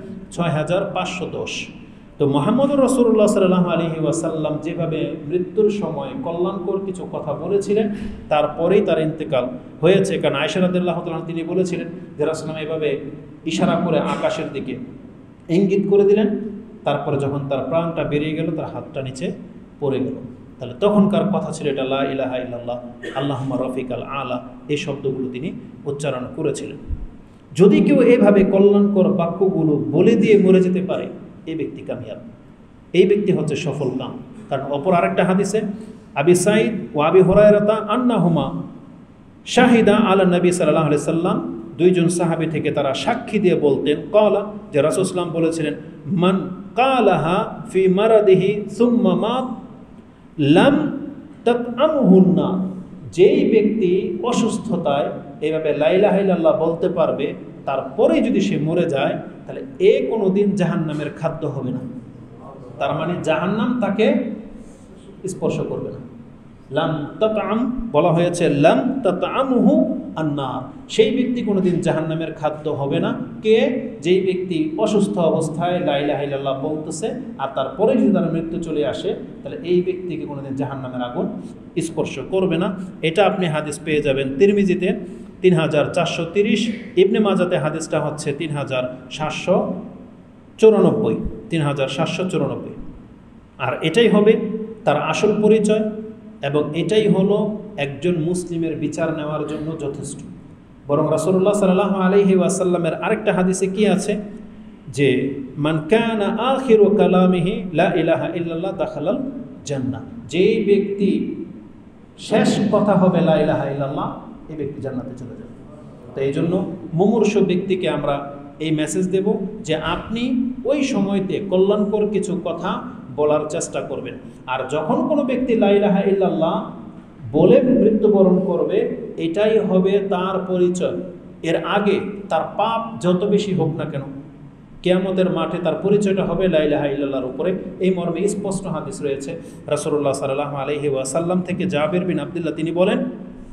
6510। তো মুহাম্মদুর রাসূলুল্লাহ সাল্লাল্লাহু আলাইহি ওয়াসাল্লাম যেভাবে মৃত্যুর সময় কল্যাণকর কিছু কথা বলেছিলেন, তারপরেই তার ইন্তেকাল হয়েছে। কারণ আয়েশা রাদিয়াল্লাহু তাআলা তিনি বলেছিলেন যে রাসূল এভাবে ইশারা করে আকাশের দিকে ইঙ্গিত করে দিলেন, তারপরে যখন তার প্রাণটা বেরিয়ে গেল তার হাতটা নিচে পড়ে গেল। তাহলে তখনকার কথা ছিল এটা লা ইলাহা ইল্লাল্লাহ আল্লাহুম্মা রফিকাল আলা, এই শব্দগুলো তিনি উচ্চারণ করেছিলেন। যদি কেউ এইভাবে কল্যাণকর বাক্যগুলো বলে দিয়ে মরে যেতে পারে, এই ব্যক্তি কামিয়াব, এই ব্যক্তি হচ্ছে সফল কাম। কারণ অপর আরেকটা হাদিসে আবি সাঈদ ও আবি হুরায়রা আন্নাহুমা শাহিদা আলা নবী সাল্লাল্লাহু আলাইহি সাল্লাম, দুইজন সাহাবী থেকে তারা সাক্ষী দিয়ে বলতেন, ক্বালা, যে রাসূল সাল্লাল্লাহু আলাইহি ওয়াসাল্লাম বলেছিলেন, মান ক্বালাহা ফি মারাদিহি সুম্মা মাত লাম তাতআমহুন নার, যেই ব্যক্তি অসুস্থতায় এইভাবে লা ইলাহা ইল্লাল্লাহ বলতে পারবে, তারপরেই যদি সে মরে যায়, তাহলে কোনোদিন জাহান্নামের খাদ্য হবে না। তার মানে জাহান্নাম তাকে স্পর্শ করবে না। লাম তাতআম বলা হয়েছে লাম তাতআমহু আন্নার, সেই ব্যক্তি কোনোদিন জাহান্নামের খাদ্য হবে না। কে? যেই ব্যক্তি অসুস্থ অবস্থায় লা ইলাহা ইল্লাল্লাহ বলতেছে আর তারপরে যদি তার মৃত্যু চলে আসে, তাহলে এই ব্যক্তিকে কোনোদিন জাহান্নামের আগুন স্পর্শ করবে না। এটা আপনি হাদিস পেয়ে যাবেন তিরমিজিতে 3430, ইবনে মাজাতে হাদিসটা হচ্ছে 3794। আর এটাই হবে তার আসল পরিচয় এবং এটাই হলো একজন মুসলিমের বিচার নেওয়ার জন্য যথেষ্ট। বরং রাসূলুল্লাহ সাল্লাল্লাহু আলাইহি ওয়াসাল্লামের আরেকটা হাদিসে কি আছে যে মান কানা আখিরু কালামিহি লা ইলাহা ইল্লাল্লাহ দাখালাল জান্নাহ, যেই ব্যক্তি শেষ কথা হবে লা ইলাহা ইল্লাল্লাহ, এই ব্যক্তি জান্নাতে চলে যাবে। তো এই জন্য মুমূর্ষু ব্যক্তিকে আমরা এই মেসেজ দেব যে আপনি ওই সময়তে কল্যাণকর কিছু কথা বলার চেষ্টা করবেন। আর যখন কোনো ব্যক্তি লা ইলাহা ইল্লাল্লাহ বলে মৃত্যুবরণ করবে, এটাই হবে তার পরিচয়। এর আগে তার পাপ যত বেশি হোক না কেন, কিয়ামতের মাঠে তার পরিচয়টা হবে লা ইলাহা ইল্লাল্লাহর উপরে। এই মর্মে স্পষ্ট হাদিস রয়েছে রাসূলুল্লাহ সাল্লাল্লাহু আলাইহি ওয়াসাল্লাম থেকে। জাবির বিন আব্দুল্লাহ তিনি বলেন,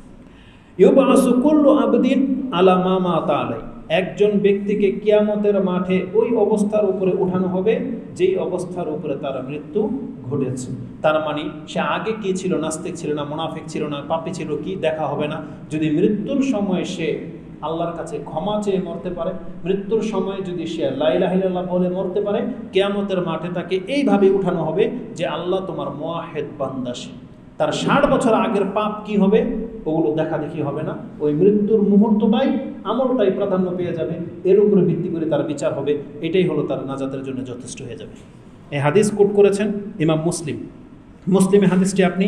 ইউবাসু কুল্লু আবদিন আলা মা মাতা আলাই, একজন ব্যক্তিকে কিয়ামতের মাঠে ওই অবস্থার উপরে উঠানো হবে যেই অবস্থার উপরে তার মৃত্যু ঘটেছে। তার মানে সে আগে কি ছিল, নাস্তিক ছিল না, মুনাফিক ছিল না, পাপী ছিল, কি দেখা হবে না। যদি মৃত্যুর সময় সে আল্লাহর কাছে ক্ষমা চেয়ে মরতে পারে, মৃত্যুর সময় যদি সে লা ইলাহা ইল্লাল্লাহ বলে মরতে পারে, কিয়ামতের মাঠে তাকে এইভাবে উঠানো হবে যে আল্লাহ তোমার মুওয়াহিদ বান্দা। সে তার 60 বছর আগের পাপ কি হবে ওগুলো দেখা দেখি হবে না, ওই মৃত্যুর মুহূর্তটাই আমলটাই প্রাধান্য পেয়ে যাবে, এর উপরে ভিত্তি করে তার বিচার হবে। এটাই হলো তার নাজাতের জন্য যথেষ্ট হয়ে যাবে। এই হাদিস কোট করেছেন ইমাম মুসলিম। মুসলিমে হাদিসটি আপনি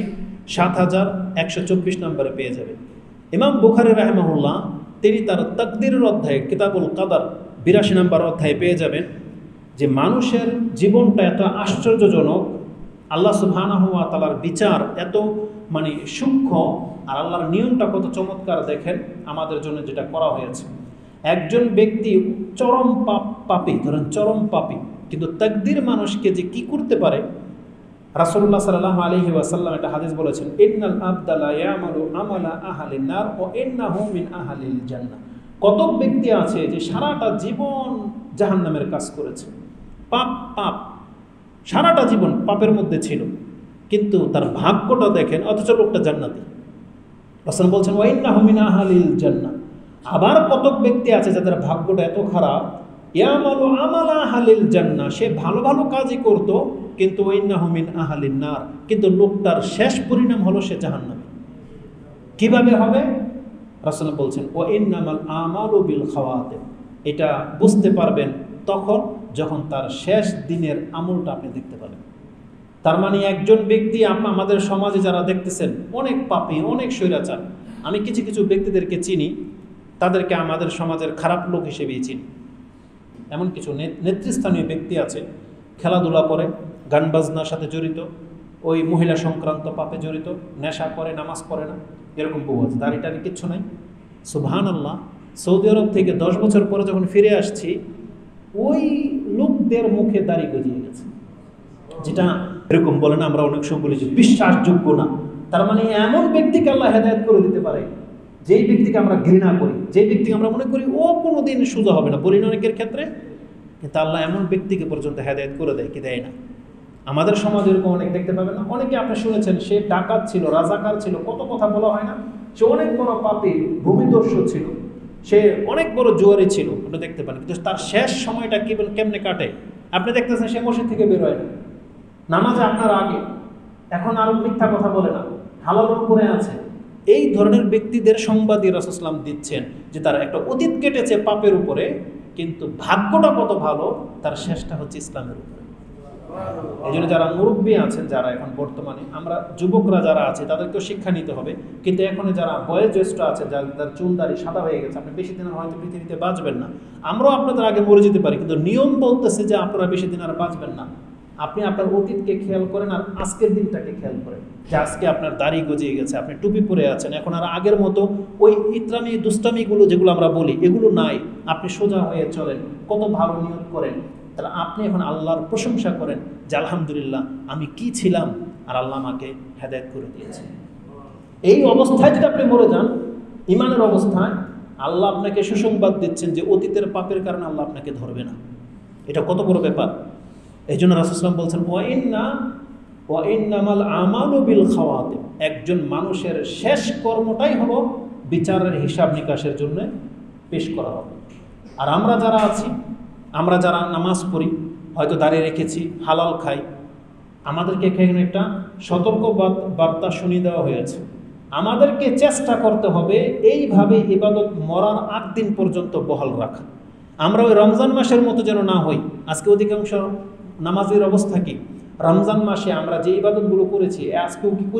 7124 নম্বরে পেয়ে যাবেন। ইমাম বুখারী রাহিমাহুল্লাহ তিনি তার তাকদীরের অধ্যায়ে কিতাবুল কাদার 82 নম্বর অধ্যায়ে পেয়ে যাবেন যে মানুষের জীবনটা এত আশ্চর্যজনক, আল্লাহ সুবহানাহু ওয়া তাআলার বিচার এত সূক্ষ্ম, আর আল্লাহর নিয়মটা কত চমৎকার। দেখেন আমাদের জন্য যেটা করা হয়েছে, একজন ব্যক্তি চরম পাপী, ধরেন চরম পাপী, কিন্তু তাকদীর মানুষকে যে কি করতে পারে, রাসূলুল্লাহ সাল্লাল্লাহু আলাইহি ওয়াসাল্লাম একটা হাদিস বলেছেন, ইন্নাল আবদা লা ইয়ামালু আমালা আহলিন নার ওয়া ইন্নাহু মিন আহলিল জান্নাহ। কত ব্যক্তি আছে যে সারাটা জীবন জাহান্নামের কাজ করেছে, পাপ পাপ, সারাটা জীবন পাপের মধ্যে ছিল, কিন্তু তার ভাগ্যটা দেখেন, অথচ লোকটা জান্নাতি। রাসূল বলছেন ওয়া ইন্নাহু মিন আহলিল জান্নাহ। আবার কত ব্যক্তি আছে যাদের ভাগ্যটা এত খারাপ, ইয়ামালু আমালা আহলিল জান্নাহ, সে ভালো ভালো কাজই করতো, কিন্তু ওয়া ইন্নাহু মিন আহলিন নার, কিন্তু লোকটার শেষ পরিণাম হলো সে জাহান্নামী। কিভাবে হবে? রাসূল বলছেন ওয়া ইন্নামাল আমালু বিল খাওয়াতিম। এটা বুঝতে পারবেন তখন যখন তার শেষ দিনের আমলটা আপনি দেখতে পাবেন। তার মানে একজন ব্যক্তি, আমাদের সমাজে যারা দেখতেছেন অনেক পাপী, অনেক স্বৈরাচার, আমি কিছু কিছু ব্যক্তিদেরকে চিনি, তাদেরকে আমাদের সমাজের খারাপ লোক হিসেবেই চিনি। এমন কিছু নেতৃস্থানীয় ব্যক্তি আছে, খেলাধুলা করে, গান বাজনার সাথে জড়িত, ওই মহিলা সংক্রান্ত পাপে জড়িত, নেশা করে, নামাজ পড়ে না, এরকম বহু আছে। দাড়ি টাড়ি কিচ্ছু নাই। সুবহানাল্লাহ, সৌদি আরব থেকে 10 বছর পরে যখন ফিরে আসছি, ওই লোকদের মুখে দাড়ি গজিয়ে গেছে, যেটা এরকম বলে না, আমরা অনেক সময় বলি যে বিশ্বাসযোগ্য না। তার মানে এমন ব্যক্তিকে আল্লাহ হেদায়েত করে দিতে পারে, যেই ব্যক্তিকে আমরা ঘৃণা করি, যেই ব্যক্তিকে আমরা মনে করি ও কোনোদিন সোজা হবে না, বলি না অনেকের ক্ষেত্রে, কিন্তু আল্লাহ এমন ব্যক্তিকে পর্যন্ত হেদায়েত করে দেয়, কি দেয় না। আমাদের সমাজে এরকম অনেক দেখতে পাবেন না। অনেকে আপনি শুনেছেন সে ডাকাত ছিল, রাজাকার ছিল, কত কথা বলা হয় না, সে অনেক বড় পাপী, ভূমিদস্যু ছিল, সে অনেক বড় জুয়ারি ছিল, আপনি দেখতে পান, কিন্তু তার শেষ সময়টা কেমনে কাটে আপনি দেখতেছেন, সে মসজিদ থেকে বের হয় না, নামাজে আপনার আগে, এখন আর মিথ্যা কথা বলে না, হালাল করে আছে। এই ধরনের ব্যক্তিদের সংবাদই রাসূল সাল্লাল্লাহু আলাইহি ওয়াসাল্লাম দিচ্ছেন যে তার একটা অতীত কেটেছে পাপের উপরে, কিন্তু ভাগ্যটা কত ভালো, তার শেষটা হচ্ছে ইসলামের উপরে। এই জন্য যারা মুরব্বী আছেন, যারা এখন বর্তমানে, আমরা যুবকরা যারা আছে তাদেরকেও শিক্ষা নিতে হবে, কিন্তু এখন যারা বয়োজ্যেষ্ঠ আছে, যাদের চুল দাড়ি সাদা হয়ে গেছে, আপনি বেশি দিন হয়তো পৃথিবীতে বাঁচবেন না, আমরাও আপনাদের আগে মরে যেতে পারি, কিন্তু নিয়ম বলতেছে যে আপনারা বেশি দিন আর বাঁচবেন না। আপনি আপনার অতীতকে খেয়াল করেন আর আজকের দিনটাকে খেয়াল করেন, যে আজকে আপনার দাড়ি গজিয়ে গেছে, আপনি টুপি পরে আছেন, এখন আর আগের মতো ওই ইতরামি দুষ্টামিগুলো যেগুলো আমরা বলি এগুলো নাই, আপনি সোজা হয়ে চলেন, কত ভালো নিয়ত করেন, তাহলে আপনি এখন আল্লাহর প্রশংসা করেন যে আলহামদুলিল্লাহ আমি কি ছিলাম আর আল্লাহ আমাকে হেদায়েত করে দিয়েছে। এই অবস্থায় যদি আপনি মরে যান, ইমানের অবস্থায়, আল্লাহ আপনাকে সুসংবাদ দিচ্ছেন যে অতীতের পাপের কারণে আল্লাহ আপনাকে ধরবে না। এটা কত বড় ব্যাপার! এই জন্য রাসূল সাল্লাল্লাহু আলাইহি ওয়াসাল্লাম বলছেন ওয়া ইন্নামাল আমালু বিল খাওয়াতিম, একজন মানুষের শেষ কর্মটাই হলো বিচারের হিসাব নিকাশের জন্য পেশ করা হবে। আর আমরা যারা আছি, আমরা যারা নামাজ পড়ি, হয়তো দাঁড়িয়ে রেখেছি, হালাল খাই, আমাদেরকে এখানে একটা সতর্ক বার্তা শুনিয়ে দেওয়া হয়েছে। আমাদেরকে চেষ্টা করতে হবে এইভাবে ইবাদত মরার 8 দিন পর্যন্ত বহাল রাখা। আমরা ওই রমজান মাসের মতো যেন না হই। আজকে অধিকাংশ নামাজের অবস্থা কি? রমজান মাসে আমরা যে ইবাদতগুলো করেছি আজকেও কি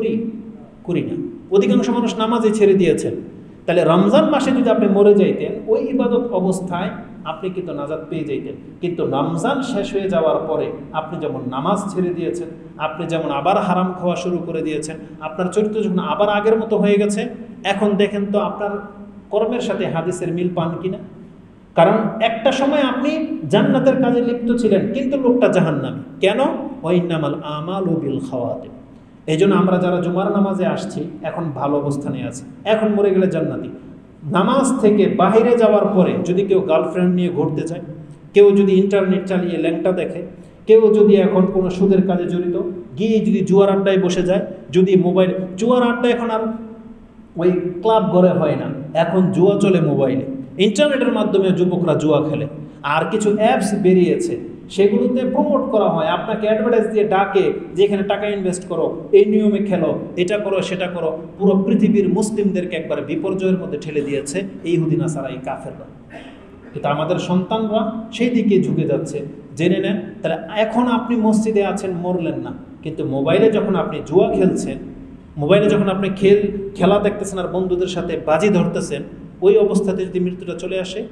করি না। অধিকাংশ মানুষ নামাজে ছেড়ে দিয়েছেন। তাহলে রমজান মাসে যদি আপনি মরে যাইতেন ওই ইবাদত অবস্থায়, আপনি কিন্তু নাজাত পেয়ে যাইতেন। কিন্তু রমজান শেষ হয়ে যাওয়ার পরে আপনি যেমন নামাজ ছেড়ে দিয়েছেন, আপনি যেমন আবার হারাম খাওয়া শুরু করে দিয়েছেন, আপনার চরিত্র যখন আবার আগের মতো হয়ে গেছে, এখন দেখেন তো আপনার কর্মের সাথে হাদিসের মিল পান কিনা। কারণ একটা সময় আপনি জান্নাতের কাজে লিপ্ত ছিলেন, কিন্তু লোকটা জাহান্নামী। কেন? ওয়া ইন্নামাল আমালু বিল খাওয়াতিম। এই জন্য আমরা যারা জুমার নামাজে আসছি এখন ভালো অবস্থানে আছি, এখন মরে গেলে জান্নাতি। নামাজ থেকে বাহিরে যাওয়ার পরে যদি কেউ গার্লফ্রেন্ড নিয়ে ঘুরতে চায়, কেউ যদি ইন্টারনেট চালিয়ে ল্যাংটা দেখে, কেউ যদি এখন কোনো সুদের কাজে জড়িত, গিয়ে যদি জুয়ার আড্ডায় বসে যায়, যদি মোবাইল, জুয়ার আড্ডা এখন আর ওই ক্লাব ঘরে হয় না, এখন জুয়া চলে মোবাইলে। ইন্টারনেটের মাধ্যমে যুবকরা জুয়া খেলে। আর কিছু অ্যাপস বেরিয়েছে, সেগুলোতে প্রমোট করা হয়, আপনাকে অ্যাডভার্টাইজ দিয়ে ডাকে যে এখানে টাকা ইনভেস্ট করো, এই নিয়মে খেলো, এটা করো সেটা করো। পুরো পৃথিবীর মুসলিমদেরকে একবার বিপর্যয়ের মধ্যে ঠেলে দিয়েছে এই ইহুদি নাসারা, এই কাফেররা। কিন্তু আমাদের সন্তানরা সেই দিকে ঝুঁকে যাচ্ছে। জেনে নেন, তাহলে এখন আপনি মসজিদে আছেন, মরলেন না, কিন্তু মোবাইলে যখন আপনি জুয়া খেলছেন, মোবাইলে যখন আপনি খেলা দেখতেছেন আর বন্ধুদের সাথে বাজি ধরতেছেন, ওই অবস্থাতে যদি মৃত্যুটা চলে আসে,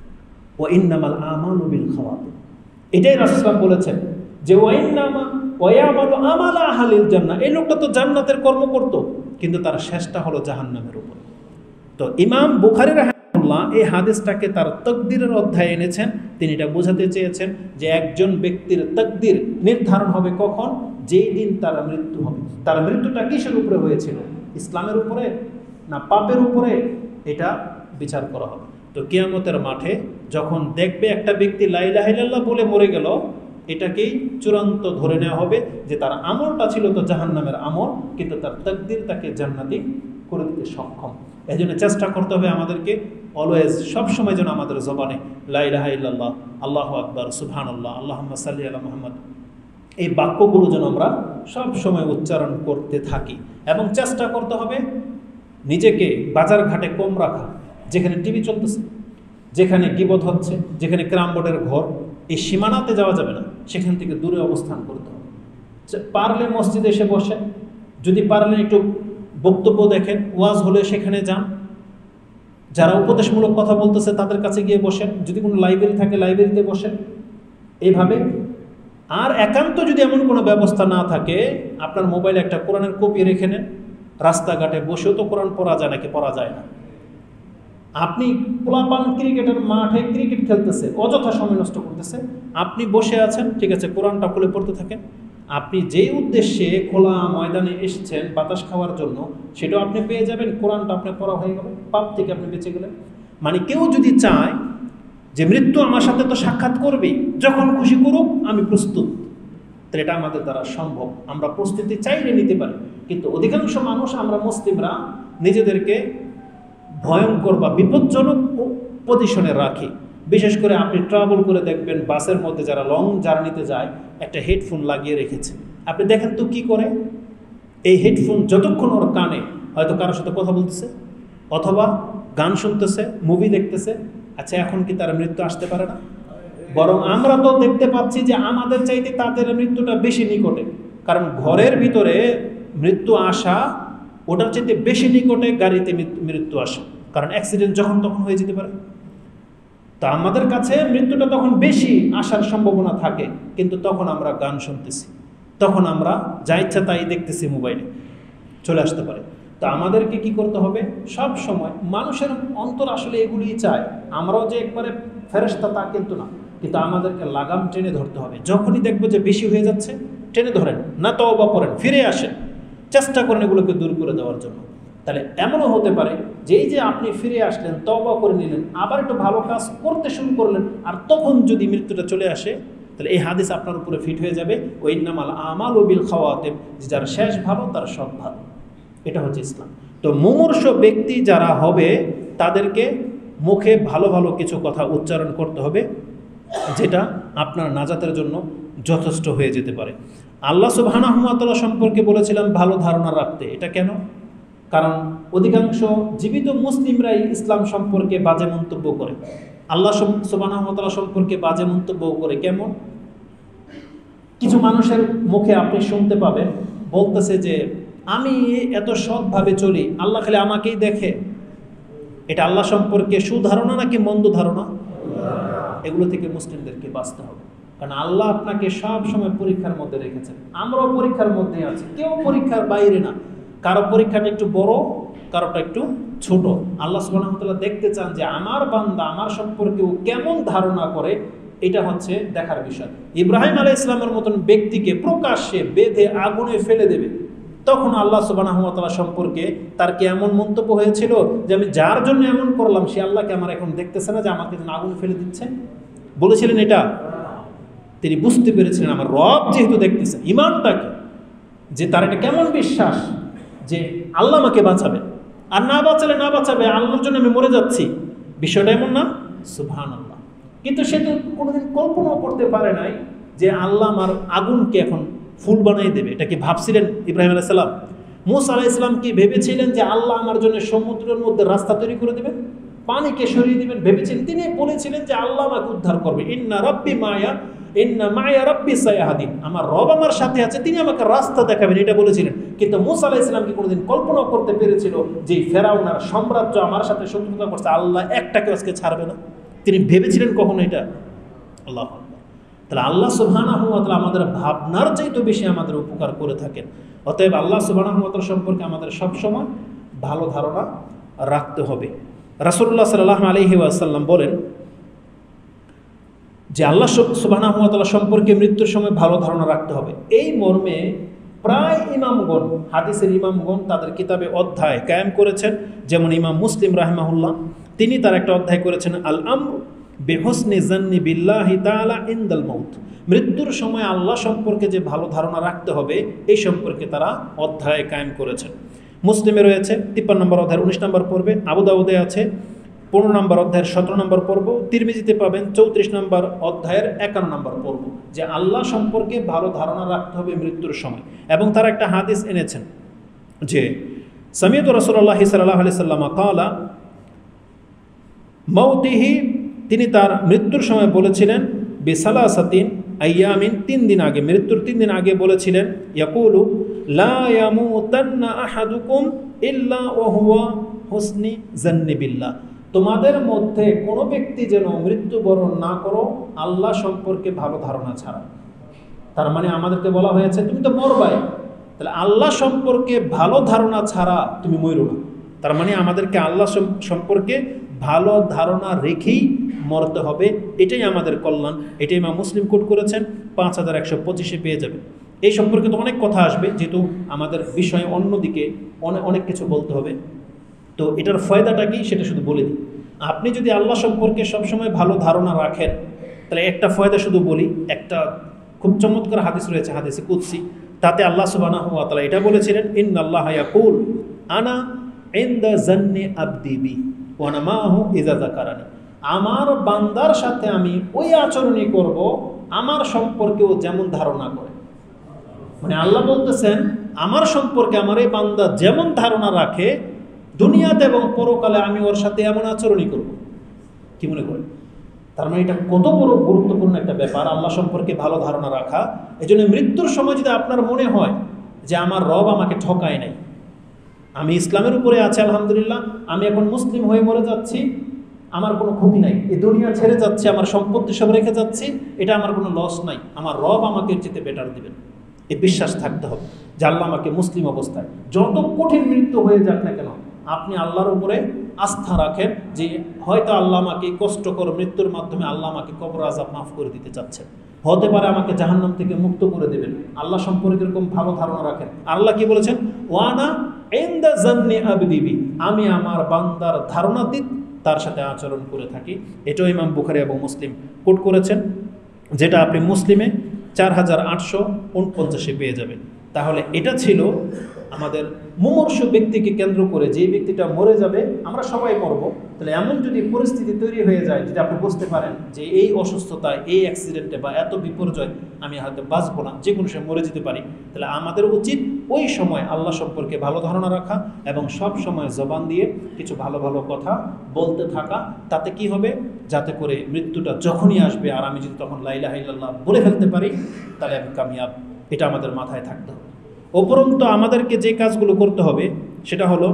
ওয়া ইন্নামাল আমালু বিল খাওয়াতিম। এটাই রাসূল সাল্লাল্লাহু আলাইহি ওয়াসাল্লাম বলেছেন যে ওয়া ইন্নামা ওয়া ইয়ামালু আমালা আহলিল জান্নাহ। এই লোকটা তো জান্নাতের কর্ম করত, কিন্তু তার শেষটা হলো জাহান্নামের উপর। তো ইমাম বুখারী রাহিমাহুল্লাহ এই হাদিসটাকে তার তাকদীরের অধ্যায়ে এনেছেন। তিনি এটা বোঝাতে চেয়েছেন যে একজন ব্যক্তির তাকদীর নির্ধারণ হবে কখন? যেই দিন তার মৃত্যু হবে। তার মৃত্যুটা কিসের উপরে হয়েছিল? ইসলামের উপরে না পাপের উপরে? এটা বিচার করা হবে। তো কিয়ামতের মাঠে যখন দেখবে একটা ব্যক্তি লা ইলাহা ইল্লাল্লাহ বলে মরে গেল, এটাকেই চূড়ান্ত ধরে নেওয়া হবে যে তার আমলটা ছিল তো জাহান্নামের আমল, কিন্তু তার তাকদীর তাকে জান্নাতি করে দিতে সক্ষম। এই জন্য চেষ্টা করতে হবে আমাদেরকে অলওয়েজ, সবসময় যেন আমাদের জবানে লা ইলাহা ইল্লাল্লাহ, আল্লাহু আকবার, সুবহানাল্লাহ, আল্লাহুম্মা সাল্লি আলা মুহাম্মদ, এই বাক্যগুলো যেন আমরা সব সময় উচ্চারণ করতে থাকি। এবং চেষ্টা করতে হবে নিজেকে বাজার ঘাটে কম রাখা। যেখানে টিভি চলতেছে, যেখানে গীবত হচ্ছে, যেখানে ক্রাম বোর্ডের ঘর, এই সীমানাতে যাওয়া যাবে না, সেখান থেকে দূরে অবস্থান করতে হবে। পারলে মসজিদে এসে বসেন, যদি পারলেন একটু বক্তব্য দেখেন, ওয়াজ হলে সেখানে যান, যারা উপদেশমূলক কথা বলতেছে তাদের কাছে গিয়ে বসেন, যদি কোনো লাইব্রেরি থাকে লাইব্রেরিতে বসেন। এইভাবে আর একান্ত যদি এমন কোনো ব্যবস্থা না থাকে, আপনার মোবাইলে একটা কোরআনের কপি রেখে নেন। রাস্তাঘাটে বসেও তো কোরআন পড়া যায় নাকি? পড়া যায় না। আপনি পোলাপান ক্রিকেটের মাঠে ক্রিকেট খেলতেছে, অযথা সময় নষ্ট করতেছে, আপনি বসে আছেন, ঠিক আছে, কোরআনটা খুলে পড়তে থাকেন। আপনি যেই উদ্দেশ্যে খোলা ময়দানে এসেছেন বাতাস খাওয়ার জন্য, সেটাও আপনি পেয়ে যাবেন, কোরআনটা আপনার পড়া হয়ে গেল, পাপ থেকে আপনি বেঁচে গেলেন। মানে কেউ যদি চায় যে মৃত্যু আমার সাথে তো সাক্ষাৎ করবেই, যখন খুশি করুক আমি প্রস্তুত, তাহলে এটা আমাদের দ্বারা সম্ভব। আমরা প্রস্তুতি চাইলে নিতে পারি, কিন্তু অধিকাংশ মানুষ, আমরা মুসলিমরা নিজেদেরকে ভয়ঙ্কর বা বিপজ্জনক পজিশনে রাখি। বিশেষ করে আপনি ট্রাভেল করে দেখবেন, বাসের মধ্যে যারা লং জার্নিতে যায় একটা হেডফোন লাগিয়ে রেখেছে। আপনি দেখেন তো কি করে, এই হেডফোন যতক্ষণ ওর কানে, হয়তো কারোর সাথে কথা বলতেছে অথবা গান শুনতেছে, মুভি দেখতেছে। আচ্ছা, এখন কি তার মৃত্যু আসতে পারে না? বরং আমরা তো দেখতে পাচ্ছি যে আমাদের চাইতে তাদের মৃত্যুটা বেশি নিকটে। কারণ ঘরের ভিতরে মৃত্যু আসা ওটার চাইতে বেশি নিকটে গাড়িতে মৃত্যু আসা, কারণ অ্যাক্সিডেন্ট যখন তখন হয়ে যেতে পারে। তা আমাদের কাছে মৃত্যুটা তখন বেশি আসার সম্ভাবনা থাকে, কিন্তু তখন আমরা গান শুনতেছি, তখন আমরা যা ইচ্ছা তাই দেখতেছি, মোবাইলে চলে আসতে পারে। তা আমাদেরকে কি করতে হবে? সব সময় মানুষের অন্তর আসলে এগুলিই চায়। আমরাও যে একবারে ফেরেশতা তা কিন্তু না, কিন্তু আমাদেরকে লাগাম টেনে ধরতে হবে। যখনই দেখবো যে বেশি হয়ে যাচ্ছে, টেনে ধরেন না, তওবা করেন, ফিরে আসেন, চেষ্টা করেন এগুলোকে দূর করে দেওয়ার জন্য। তাহলে এমনও হতে পারে যে এই যে আপনি ফিরে আসলেন, তওবা করে নিলেন, আবার একটু ভালো কাজ করতে শুরু করলেন, আর তখন যদি মৃত্যুটা চলে আসে, তাহলে এই হাদিস আপনার উপরে ফিট হয়ে যাবে। ওই ইন্নামাল আমালু বিল খাওয়াতিম, যে যার শেষ ভালো তার সব ভালো। এটা হচ্ছে ইসলাম। তো মুমূর্ষ ব্যক্তি যারা হবে তাদেরকে মুখে ভালো ভালো কিছু কথা উচ্চারণ করতে হবে, যেটা আপনার নাজাতের জন্য যথেষ্ট হয়ে যেতে পারে। আল্লাহ সুবহানাহু ওয়া তাআলা সম্পর্কে বলেছিলাম ভালো ধারণা রাখতে। এটা কেন? কারণ অধিকাংশ জীবিত মুসলিমরাই ইসলাম সম্পর্কে বাজে মন্তব্য করে, আল্লাহ সুবহানাহু ওয়া তাআলা সম্পর্কে বাজে মন্তব্য করে। কেমন? কিছু মানুষের মুখে আপনি শুনতে পাবেন বলতেছে যে আমি এত সৎভাবে চলি, আল্লাহ খালি আমাকেই দেখে। এটা আল্লাহ সম্পর্কে সুধারণা নাকি মন্দ ধারণা? এগুলো থেকে মুসলিমদেরকে বাঁচতে হবে, কারণ আল্লাহ আপনাকে সব সময় পরীক্ষার মধ্যে রেখেছেন। আমরাও পরীক্ষার মধ্যে আছি, কেউ পরীক্ষার বাইরে না। কারো পরীক্ষাটা একটু বড়, কারোটা একটু ছোট। আল্লাহ সুবহানাহু ওয়া তাআলা দেখতে চান যে আমার বান্দা আমার সম্পর্কে ও কেমন ধারণা করে, এটা হচ্ছে দেখার বিষয়। ইব্রাহিম আলাইহিস সালামের মতন ব্যক্তিকে প্রকাশ্যে বেঁধে আগুনে ফেলে দেবে, তখন আল্লাহ সুবহানাহু ওয়া তাআলা সম্পর্কে তার কি এমন মন্তব্য হয়েছিল যে আমি যার জন্য এমন করলাম সে আল্লাহকে আমার এখন দেখতেছে না, যে আমাকে যেন আগুনে ফেলে দিচ্ছে? বলেছিলেন এটা? তিনি বুঝতে পেরেছিলেন আমার রব যেহেতু দেখতেছে, ইমানটাকে, যে তার এটা কেমন বিশ্বাস যে আল্লাহ আমাকে বাঁচাবে, আর না বাঁচালে না বাঁচাবে, আল্লাহর জন্য আমি মরে যাচ্ছি। বিষয়টা এমন না? সুবহানাল্লাহ। কিন্তু সে তো কোনোদিন কল্পনাও করতে পারে নাই যে আল্লাহ আমার আগুনকে এখন ফুল বানিয়ে দেবে। এটা কি ভাবছিলেন ইব্রাহিম আলাইহিস সালাম? মূসা আলাইহিস সালাম কি ভেবেছিলেন যে আল্লাহ আমার জন্য সমুদ্রের মধ্যে রাস্তা তৈরি করে দেবেন, পানিকে সরিয়ে দিবেন? ভেবেছিলেন? তিনি বলেছিলেন যে আল্লাহ আমাকে উদ্ধার করবে। ইন্না মায়া রাব্বি সায়াহদিন, আমার রব আমার সাথে আছে, তিনি আমাকে রাস্তা দেখাবেন, এটা বলেছিলেন। কিন্তু মূসা আলাইহিস সালাম কি কোনোদিন কল্পনা করতে পেরেছিল যে ফেরাউন আর সাম্রাজ্য আমার সাথে শত্রুতা করছে, আল্লাহ একটাকে আজকে ছাড়বে না? তিনি ভেবেছিলেন কখনো এটা? আল্লাহু আকবার। তাহলে আল্লাহ সুবহানাহু ওয়া তাআলা আমাদের ভাবনার চাইতে বেশি আমাদের উপকার করে থাকেন। অতএব আল্লাহ সুবহানাহু ওয়া তাআলা সম্পর্কে আমাদের সবসময় ভালো ধারণা রাখতে হবে। রাসূলুল্লাহ সাল্লাল্লাহু আলাইহি ওয়াসাল্লাম বলেন যে আল্লাহ সুবহানাহু ওয়া তাআলা সম্পর্কে মৃত্যুর সময় ভালো ধারণা রাখতে হবে। এই মর্মে প্রায় ইমামগণ, হাদিসের ইমামগণ তাদের কিতাবে অধ্যায় কায়েম করেছেন। যেমন ইমাম মুসলিম রাহিমাহুল্লাহ, তিনি তার একটা অধ্যায় করেছেন আল আমর বিহুসনি জান্নি বিল্লাহি তাআলা ইনদাল মাউত। মৃত্যুর সময় আল্লাহ সম্পর্কে যে ভালো ধারণা রাখতে হবে এই সম্পর্কে তারা অধ্যায় কায়েম করেছেন। মুসলিমে রয়েছে 53 নম্বর অধ্যায়ের 19 নম্বর পর্বে, আবু দাউদে আছে 15 নম্বর অধ্যায়ের 17 নম্বর পর্ব, তিরমিজিতে পাবেন 34 নম্বর অধ্যায়ের 51 নম্বর পর্ব, যে আল্লাহ সম্পর্কে ভালো ধারণা রাখতে হবে মৃত্যুর সময়। এবং তারা একটা হাদিস এনেছেন যে সামিয়তু রাসূলুল্লাহ সাল্লাল্লাহু আলাইহি সাল্লাম ক্বালা মাউতিহি, তিনি তার মৃত্যুর সময় বলেছিলেন বিসালাসাতিন আইয়ামিন, 3 দিন আগে, মৃত্যুর 3 দিন আগে বলেছিলেন ইয়াকুলু লা ইয়ামুতান্না আহাদুকুম ইল্লা ওয়া হুয়া হুসনি জান্নি বিল্লাহ, তোমাদের মধ্যে কোনো ব্যক্তি যেন মৃত্যুবরণ না করো আল্লাহ সম্পর্কে ভালো ধারণা ছাড়া। তার মানে আমাদেরকে বলা হয়েছে তুমি তো মরবাই, তাহলে আল্লাহ সম্পর্কে ভালো ধারণা ছাড়া তুমি মরো না। তার মানে আমাদেরকে আল্লাহ সম্পর্কে ভালো ধারণা রেখেই মরতে হবে, এটাই আমাদের কল্যাণ। এটাই ইমাম মুসলিম কোট করেছেন, 5125 পেয়ে যাবে। এই সম্পর্কে তো অনেক কথা আসবে, যেহেতু আমাদের বিষয়ে অন্যদিকে অনেক কিছু বলতে হবে। তো এটার ফায়দাটা কি সেটা শুধু বলে দিই। আপনি যদি আল্লাহ সম্পর্কে সবসময় ভালো ধারণা রাখেন, তাহলে একটা ফায়দা শুধু বলি। একটা খুব চমৎকার হাদিস রয়েছে, হাদিসে কুদসি, তাতে আল্লাহ সুবহানাহু ওয়া তাআলা এটা বলেছিলেন ইন্নাল্লাহা ইয়াকুল আনা ইনদা জান্নি আবদি বি ওয়া আনা মাহু ইযা যাকারানি, আমার বান্দার সাথে আমি ওই আচরণই করব আমার সম্পর্কে ও যেমন ধারণা করে। মানে আল্লাহ বলতেছেন আমার সম্পর্কে আমার এই বান্দা যেমন ধারণা রাখে দুনিয়াতে এবং পরকালে আমি ওর সাথে এমন আচরণই করব। কি মনে করেন? তার মানে এটা কত বড় গুরুত্বপূর্ণ একটা ব্যাপার, আল্লাহ সম্পর্কে ভালো ধারণা রাখা। এই জন্য মৃত্যুর সময় যদি আপনার মনে হয় যে আমার রব আমাকে ঠকায় নাই, আমি ইসলামের উপরে আছি আলহামদুলিল্লাহ, আমি এখন মুসলিম হয়ে মরে যাচ্ছি, আমার কোনো ক্ষতি নাই, এই দুনিয়া ছেড়ে যাচ্ছি, আমার সম্পত্তি সব রেখে যাচ্ছি, এটা আমার কোনো লস নাই, আমার রব আমাকে যেতে বেটার দিবেন, এই বিশ্বাস থাকতে হবে যে আল্লাহ আমাকে মুসলিম অবস্থায়, যত কঠিন মৃত্যু হয়ে যাক না কেন আপনি আল্লাহর উপরে আস্থা রাখেন যে হয়তো আল্লাহ আমাকে কষ্টকর মৃত্যুর মাধ্যমে আল্লাহ আমাকে কবর আযাব মাফ করে দিতে চাচ্ছেন, হতে পারে আমাকে জাহান্নাম থেকে মুক্ত করে দেবেন। আল্লাহ সম্পর্কে এরকম ভালো ধারণা রাখেন। আল্লাহ কি বলেছেন? ওয়ানা ইনদা জান্নি আবদি বি, আমি আমার বান্দার ধারণাতীত তার সাথে আচরণ করে থাকি। এটাও ইমাম বুখারী এবং মুসলিম কোট করেছেন, যেটা আপনি মুসলিমে 4849 পেয়ে যাবেন। তাহলে এটা ছিল আমাদের মুমূর্ষু ব্যক্তিকে কেন্দ্র করে, যে ব্যক্তিটা মরে যাবে, আমরা সবাই মরব, তাহলে এমন যদি পরিস্থিতি তৈরি হয়ে যায়, যদি আপনি বুঝতে পারেন যে এই অসুস্থতায়, এই অ্যাক্সিডেন্টে বা এত বিপর্যয় আমি হয়তো বাঁচবো না, যে কোনো সময় মরে যেতে পারি, তাহলে আমাদের উচিত ওই সময় আল্লাহ সম্পর্কে ভালো ধারণা রাখা এবং সব সময় জবান দিয়ে কিছু ভালো ভালো কথা বলতে থাকা। তাতে কি হবে? যাতে করে মৃত্যুটা যখনই আসবে আর আমি যদি তখন লা ইলাহা ইল্লাল্লাহ বলে ফেলতে পারি, তাহলে আমি কামিয়াব। এটা আমাদের মাথায় থাকতে হবে। উপরন্তু আমাদেরকে যে কাজগুলো করতে হবে সেটা হলো,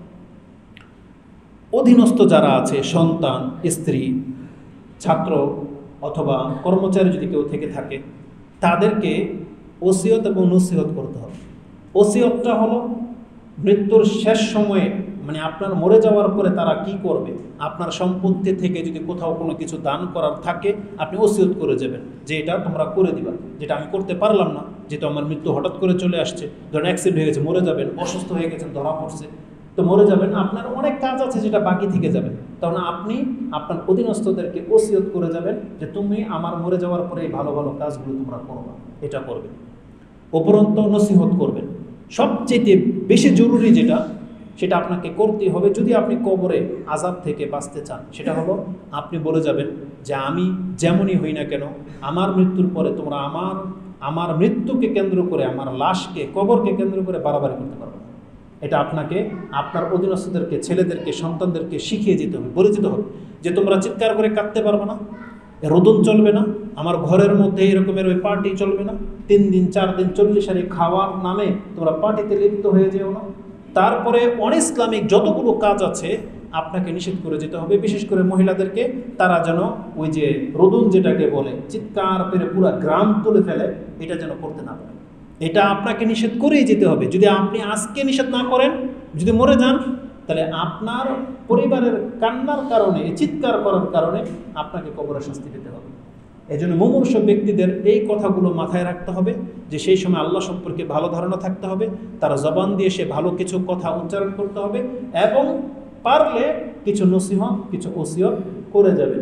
অধীনস্থ যারা আছে, সন্তান, স্ত্রী, ছাত্র অথবা কর্মচারী যদি কেউ থেকে থাকে, তাদেরকে ওসিয়ত এবং নসিহত করতে হবে। ওসিয়তটা হলো মৃত্যুর শেষ সময়ে, মানে আপনার মরে যাওয়ার পরে তারা কি করবে, আপনার সম্পত্তি থেকে যদি কোথাও কোনো কিছু দান করার থাকে, আপনি ওসিয়ত করে যাবেন যে এটা তোমরা করে দিবা, যেটা আমি করতে পারলাম না, যেহেতু আমার মৃত্যু হঠাৎ করে চলে আসছে। ধরেন অ্যাক্সিডেন্ট হয়ে গেছে, মরে যাবেন, অসুস্থ হয়ে গেছেন, ধরা পড়ছে, তো মরে যাবেন, আপনার অনেক কাজ আছে যেটা বাকি থেকে যাবে, তখন আপনি আপনার অধীনস্থদেরকে ওসিয়ত করে যাবেন যে তুমি আমার মরে যাওয়ার পরে এই ভালো ভালো কাজগুলো তোমরা করবা, এটা করবে। উপরন্ত নসিহত করবেন। সবচেয়ে বেশি জরুরি যেটা, সেটা আপনাকে করতেই হবে যদি আপনি কবরে আযাব থেকে বাঁচতে চান, সেটা হলো আপনি বলে যাবেন যে আমি যেমনই হই না কেন, আমার মৃত্যুর পরে তোমরা আমার মৃত্যুকে কেন্দ্র করে, আমার লাশকে, কবরকে কেন্দ্র করে বাড়াবাড়ি করতে পারবে না। এটা আপনাকে আপনার অধীনস্থদেরকে, ছেলেদেরকে, সন্তানদেরকে শিখিয়ে যেতে হবে, বলে যেতে হবে যে তোমরা চিৎকার করে কাঁদতে পারবে না, রোদন চলবে না, আমার ঘরের মধ্যে এরকমের ওই পার্টি চলবে না, 3 দিন 4 দিন 40 সারি খাওয়ার নামে তোমরা পার্টিতে লিপ্ত হয়ে যেও না। তারপরে অনইসলামিক যতগুলো কাজ আছে আপনাকে নিষেধ করে যেতে হবে। বিশেষ করে মহিলাদেরকে, তারা যেন ওই যে রোদন যেটাকে বলে, চিৎকার করে পুরো গ্রাম তুলে ফেলে, এটা যেন করতে না পারে। এটা আপনাকে নিষেধ করেই যেতে হবে। যদি আপনি আজকে নিষেধ না করেন, যদি মরে যান, তাহলে আপনার পরিবারের কান্নার কারণে, চিৎকার করার কারণে আপনাকে কবরের শাস্তি পেতে হবে। এই জন্য মুমূর্ষু ব্যক্তিদের এই কথাগুলো মাথায় রাখতে হবে যে সেই সময় আল্লাহ সম্পর্কে ভালো ধারণা থাকতে হবে, তারা জবান দিয়ে সে ভালো কিছু কথা উচ্চারণ করতে হবে এবং পারলে কিছু নসিহত, কিছু ওসিয়ত করে যাবে।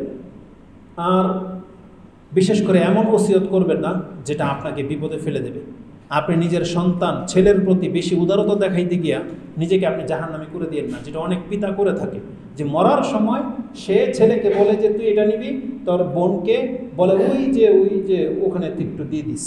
আর বিশেষ করে এমন ওসিয়ত করবেন না যেটা আপনাকে বিপদে ফেলে দেবে। আপনি নিজের সন্তান, ছেলের প্রতি বেশি উদারতা দেখাইতে গিয়া নিজেকে আপনি জাহান্নামী করে দিয়েন না, যেটা অনেক পিতা করে থাকে, যে মরার সময় সে ছেলেকে বলে যে তুই এটা নিবি, তোর বোনকে বলে ওই যে ওখানে তুই একটু দিয়ে দিস।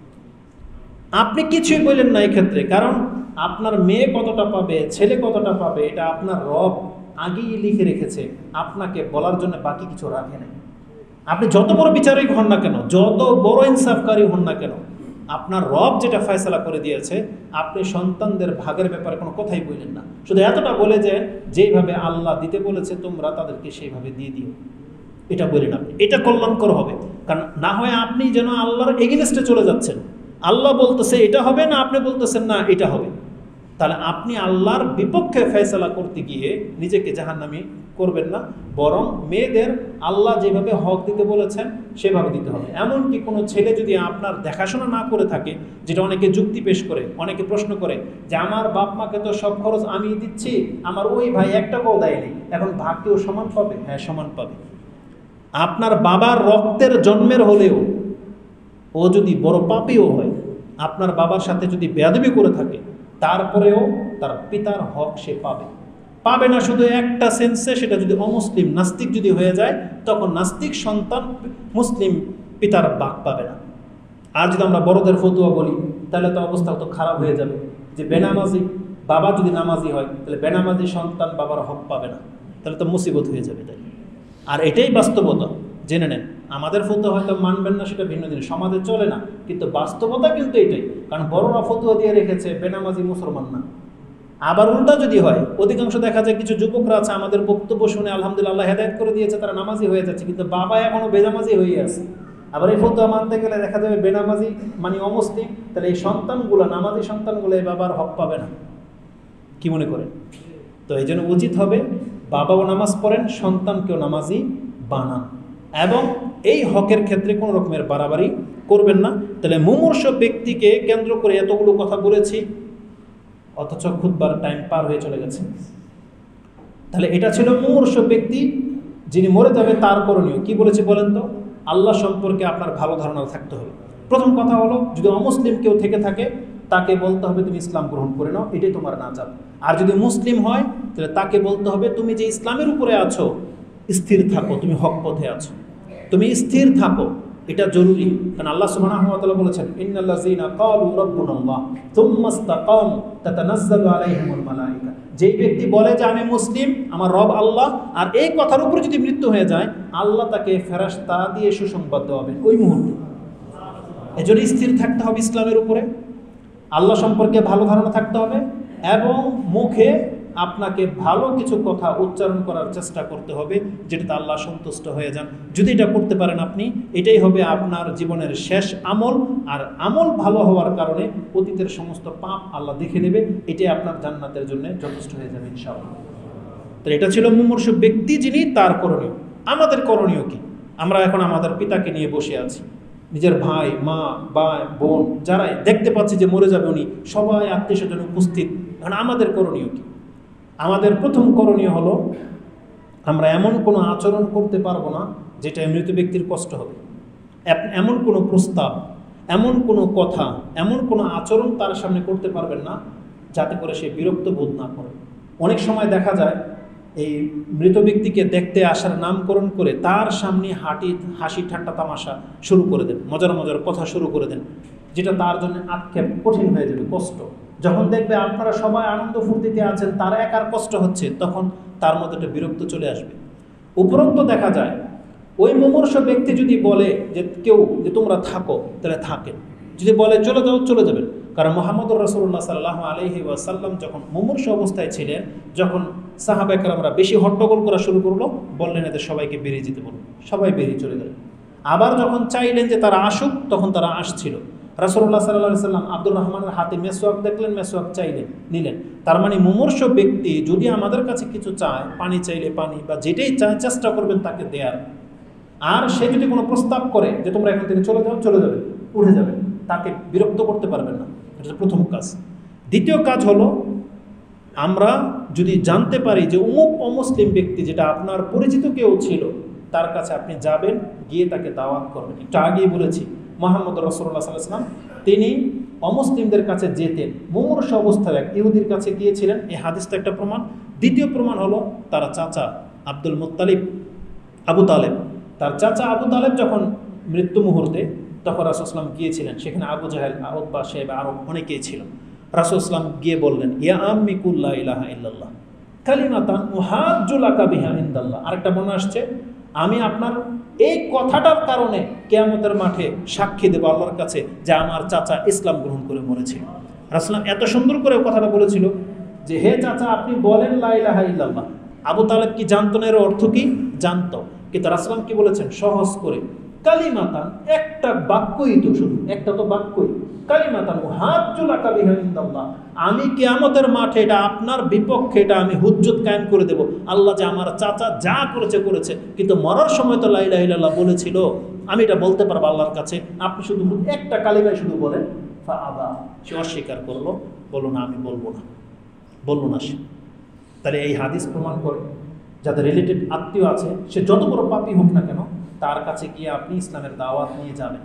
আপনি কিছুই বললেন না এই ক্ষেত্রে, কারণ আপনার মেয়ে কতটা পাবে, ছেলে কতটা পাবে, এটা আপনার রব আগেই লিখে রেখেছে, আপনাকে বলার জন্য বাকি কিছু রাখে নাই। আপনি যত বড় বিচারিক হন না কেন, যত বড় ইনসাফকারী হন না কেন, আপনার রব যেটা ফয়সালা করে দিয়েছে, আপনি সন্তানদের ভাগের ব্যাপারে কোনো কথাই বললেন না, শুধু এতটা বলে যে যেইভাবে আল্লাহ দিতে বলেছে তোমরা তাদেরকে সেইভাবে দিয়ে দিও, এটা বললেন আপনি। এটা কল্যাণকর হবে, কারণ না হয় আপনি যেন আল্লাহর এগেইনস্টে চলে যাচ্ছেন। আল্লাহ বলতেছে এটা হবে না, আপনি বলতেছেন না এটা হবে, তাহলে আপনি আল্লাহর বিপক্ষে ফয়সালা করতে গিয়ে নিজেকে জাহান্নামী করবেন না, বরং মেয়েদের আল্লাহ যেভাবে হক দিতে বলেছেন সেভাবে দিতে হবে। এমনকি কোনো ছেলে যদি আপনার দেখাশোনা না করে থাকে, যেটা অনেকে যুক্তি পেশ করে, অনেকে প্রশ্ন করে যে আমার বাপ মাকে তো সব খরচ আমি দিচ্ছি, আমার ওই ভাই একটা টাকাও দেয়নি, এখন ভাগ কেউ সমান পাবে? হ্যাঁ, সমান পাবে। আপনার বাবার রক্তের জন্মের হলেও ও যদি বড় পাপীও হয়, আপনার বাবার সাথে যদি বেয়াদবি করে থাকে, তারপরেও তার পিতার হক সে পাবে না শুধু একটা সেন্সে, সেটা যদি অমুসলিম নাস্তিক যদি হয়ে যায়, তখন নাস্তিক সন্তান মুসলিম পিতার ভাগ পাবে না। আর যদি আমরা বড়দের ফতুয়া বলি, তাহলে তো অবস্থা তো খারাপ হয়ে যাবে, যে বেনামাজি বাবা যদি নামাজি হয়, তাহলে বেনামাজি সন্তান বাবার হক পাবে না, তাহলে তো মুসিবত হয়ে যাবে। তাই আর এটাই বাস্তবতা, জেনে নেন। আমাদের ফতুয়া হয়তো মানবেন না, সেটা ভিন্ন জিনিস, সমাজে চলে না, কিন্তু বাস্তবতা কিন্তু এটাই। কারণ বড়রা ফতুয়া দিয়ে রেখেছে বেনামাজি মুসলমান না। আবার উল্টা যদি হয়, অধিকাংশ দেখা যায় কিছু যুবকরা আছে আমাদের বক্তব্য শুনে আলহামদুলিল্লাহ হেদায়েত করে দিয়েছে, তারা নামাজি হয়ে যাচ্ছে, কিন্তু বাবা এখনো বেনামাজি হয়ে আছে। আবার এই ফতুয়া মানতে গেলে দেখা যাবে বেনামাজি মানে অমুসলিম, তাহলে এই সন্তানগুলো, নামাজি সন্তানগুলো এই বাবার হক পাবে না। কি মনে করেন? তো তো এই জন্য উচিত হবে বাবাও নামাজ পড়েন, সন্তানকেও নামাজি বানান, এবং এই হকের ক্ষেত্রে কোনো রকমের বাড়াবাড়ি করবেন না। তাহলে মুমূর্ষু ব্যক্তিকে কেন্দ্র করে এতগুলো কথা বলেছি, অথচ খুতবার টাইম পার হয়ে চলে গেছে। তাহলে এটা ছিল মুমূর্ষু ব্যক্তি যিনি মরে যাবে তার করণীয়। কি বলেছি বলেন তো? আল্লাহ সম্পর্কে আপনার ভালো ধারণা থাকতে হবে। প্রথম কথা হলো, যদি অমুসলিম কেউ থেকে থাকে তাকে বলতে হবে তুমি ইসলাম গ্রহণ করে নাও, এটাই তোমার নাজাত। আর যদি মুসলিম হয় তাহলে তাকে বলতে হবে তুমি যে ইসলামের উপরে আছো স্থির থাকো, তুমি হক পথে আছো, তুমি স্থির থাকো, এটা জরুরি। কারণ আল্লাহ সুবহানাহু ওয়া তাআলা বলেছেন ইন্নাল্লাযীনা ক্বালু রাব্বুনাল্লাহ থুম্মা ইসতাকামু তাতানাজ্জালু আলাইহিমুল মালায়েকা, যেই ব্যক্তি বলে যে আমি মুসলিম, আমার রব আল্লাহ, আর এই কথার উপরে যদি মৃত্যু হয়ে যায় আল্লাহ তাকে ফেরেশতা দিয়ে সুসংবাদ দেওয়াবেন ওই মুহূর্তে। এজন্য স্থির থাকতে হবে ইসলামের উপরে, আল্লাহ সম্পর্কে ভালো ধারণা থাকতে হবে, এবং মুখে আপনাকে ভালো কিছু কথা উচ্চারণ করার চেষ্টা করতে হবে যেটাতে আল্লাহ সন্তুষ্ট হয়ে যান। যদি এটা করতে পারেন আপনি, এটাই হবে আপনার জীবনের শেষ আমল। আর আমল ভালো হওয়ার কারণে অতীতের সমস্ত পাপ আল্লাহ দেখে নেবে, এটাই আপনার জান্নাতের জন্য যথেষ্ট হয়ে যাবে ইনশাআল্লাহ। তো এটা ছিল মুমূর্ষু ব্যক্তি যিনি, তার করণীয়। আমাদের করণীয় কি? আমরা এখন আমাদের পিতাকে নিয়ে বসে আছি, নিজের ভাই, মা, বোন যারাই দেখতে পাচ্ছি যে মরে যাবে উনি, সবাই আত্মীয় স্বজন উপস্থিত। এখন আমাদের করণীয় কি? আমাদের প্রথম করণীয় হলো, আমরা এমন কোনো আচরণ করতে পারবো না যেটা মৃত ব্যক্তির কষ্ট হবে। এমন কোনো প্রস্তাব, এমন কোনো কথা, এমন কোনো আচরণ তার সামনে করতে পারবেন না যাতে করে সে বিরক্ত বোধ না করে। অনেক সময় দেখা যায় এই মৃত ব্যক্তিকে দেখতে আসার নামকরণ করে তার সামনে হাসি ঠাট্টা তামাশা শুরু করে দেন, মজার মজার কথা শুরু করে দেন, যেটা তার জন্য আক্ষেপ কঠিন হয়ে যাবে, কষ্ট। যখন দেখবে আপনারা সবাই আনন্দ ফুর্তিতে আছেন, তার একার কষ্ট হচ্ছে, তখন তার মধ্যে একটা বিরক্ত চলে আসবে। উপরন্ত দেখা যায় ওই মুমূর্ষু ব্যক্তি যদি বলে যে কেউ যে তোমরা থাকো, তাহলে থাকেন। যদি বলে চলে যাও, চলে যাবেন। কারণ মুহাম্মদুর রাসূলুল্লাহ সাল্লাল্লাহু আলাইহি ওয়াসাল্লাম যখন মুমূর্ষু অবস্থায় ছিলেন, যখন সাহাবা একরামরা বেশি হট্টগোল করা শুরু করলো, বললেন এদের সবাইকে বেরিয়ে যেতে বলুন, সবাই বেরিয়ে চলে গেলেন। আবার যখন চাইলেন যে তারা আসুক, তখন তারা আসছিল। রাসূলুল্লাহ সাল্লাল্লাহু আলাইহি ওয়াসাল্লাম আব্দুর রহমানের হাতে মেসওয়াক দেখলেন, মেসওয়াক চাইলেন, নিলেন। তার মানে মুমূর্ষু ব্যক্তি যদি আমাদের কাছে কিছু চায়, পানি চাইলে পানি বা যেটাই চায়, চেষ্টা করবেন তাকে দেয়ার। আর সে যদি কোনো প্রস্তাব করে যে তোমরা এখান থেকে চলে যাও, চলে যাবে, উঠে যাবে, তাকে বিরক্ত করতে পারবেন না। এটা প্রথম কাজ। দ্বিতীয় কাজ হলো, আমরা যদি জানতে পারি যে অমুসলিম ব্যক্তি, যেটা আপনার পরিচিত কেউ ছিল, তার কাছে আপনি যাবেন, গিয়ে তাকে দাওয়াত করবেন। একটু আগেই বলেছি মুহাম্মদ রাসূলুল্লাহ সাল্লাল্লাহু আলাইহি ওয়াসাল্লাম তিনি অমুসলিমদের কাছে যেতেন। মুমূর্ষু অবস্থায় এক ইহুদির কাছে গিয়েছিলেন, এই হাদিসটা একটা প্রমাণ। দ্বিতীয় প্রমাণ হলো তার চাচা আব্দুল মুত্তালিব, আবু তালেব, তার চাচা আবু তালেব যখন মৃত্যু মুহূর্তে, তখন রাসূল সাল্লাল্লাহু আলাইহি ওয়াসাল্লাম গিয়েছিলেন। সেখানে আবু জাহেল, উতবা, শাইবা আরো অনেকেই ছিল। রাসূল সাল্লাল্লাহু আলাইহি ওয়াসাল্লাম গিয়ে বললেন, ইয়া আম্মি কুল লা ইলাহা ইল্লাল্লাহ কালিমাতান উহাজ্জু লাকা বিহা ইনদাল্লাহ। আরেকটা মনে আসছে, আমি আপনার এই কথাটার কারণে কিয়ামতের মাঠে সাক্ষী দেব আল্লাহর কাছে যে আমার চাচা ইসলাম গ্রহণ করে মরেছিল। রাসূল এত সুন্দর করে কথাটা বলেছিল যে হে চাচা, আপনি বলেন লা ইলাহা ইল্লাল্লাহ। আবু তালেব কি জানতো না এর অর্থ কি? জানতো, কিন্তু রাসূল কি বলেছেন? সহজ করে, কালিমাতান, একটা বাক্যই তো, শুধু একটা তো বাক্যই, কালিমাতান উহাজ্জু লাকা বিহা ইনদাল্লাহ, আমি কিয়ামতের মাঠে এটা আপনার বিপক্ষে, এটা আমি হুজ্জত কায়েম করে দেব। আল্লাহ যে আমার চাচা যা করেছে করেছে, কিন্তু মরার সময় তো লা ইলাহা ইল্লাল্লাহ বলেছিল, আমি এটা বলতে পারবো আল্লাহর কাছে। আপনি শুধু একটা কালিমায় শুধু বলেন, ফাআবা, সে অস্বীকার করলো, বলল না আমি বলবো না, বলল না সে। তাহলে এই হাদিস প্রমাণ করে যাদের রিলেটেড আত্মীয় আছে, সে যত বড় পাপী হোক না কেন, তার কাছে গিয়ে আপনি ইসলামের দাওয়াত নিয়ে যাবেন।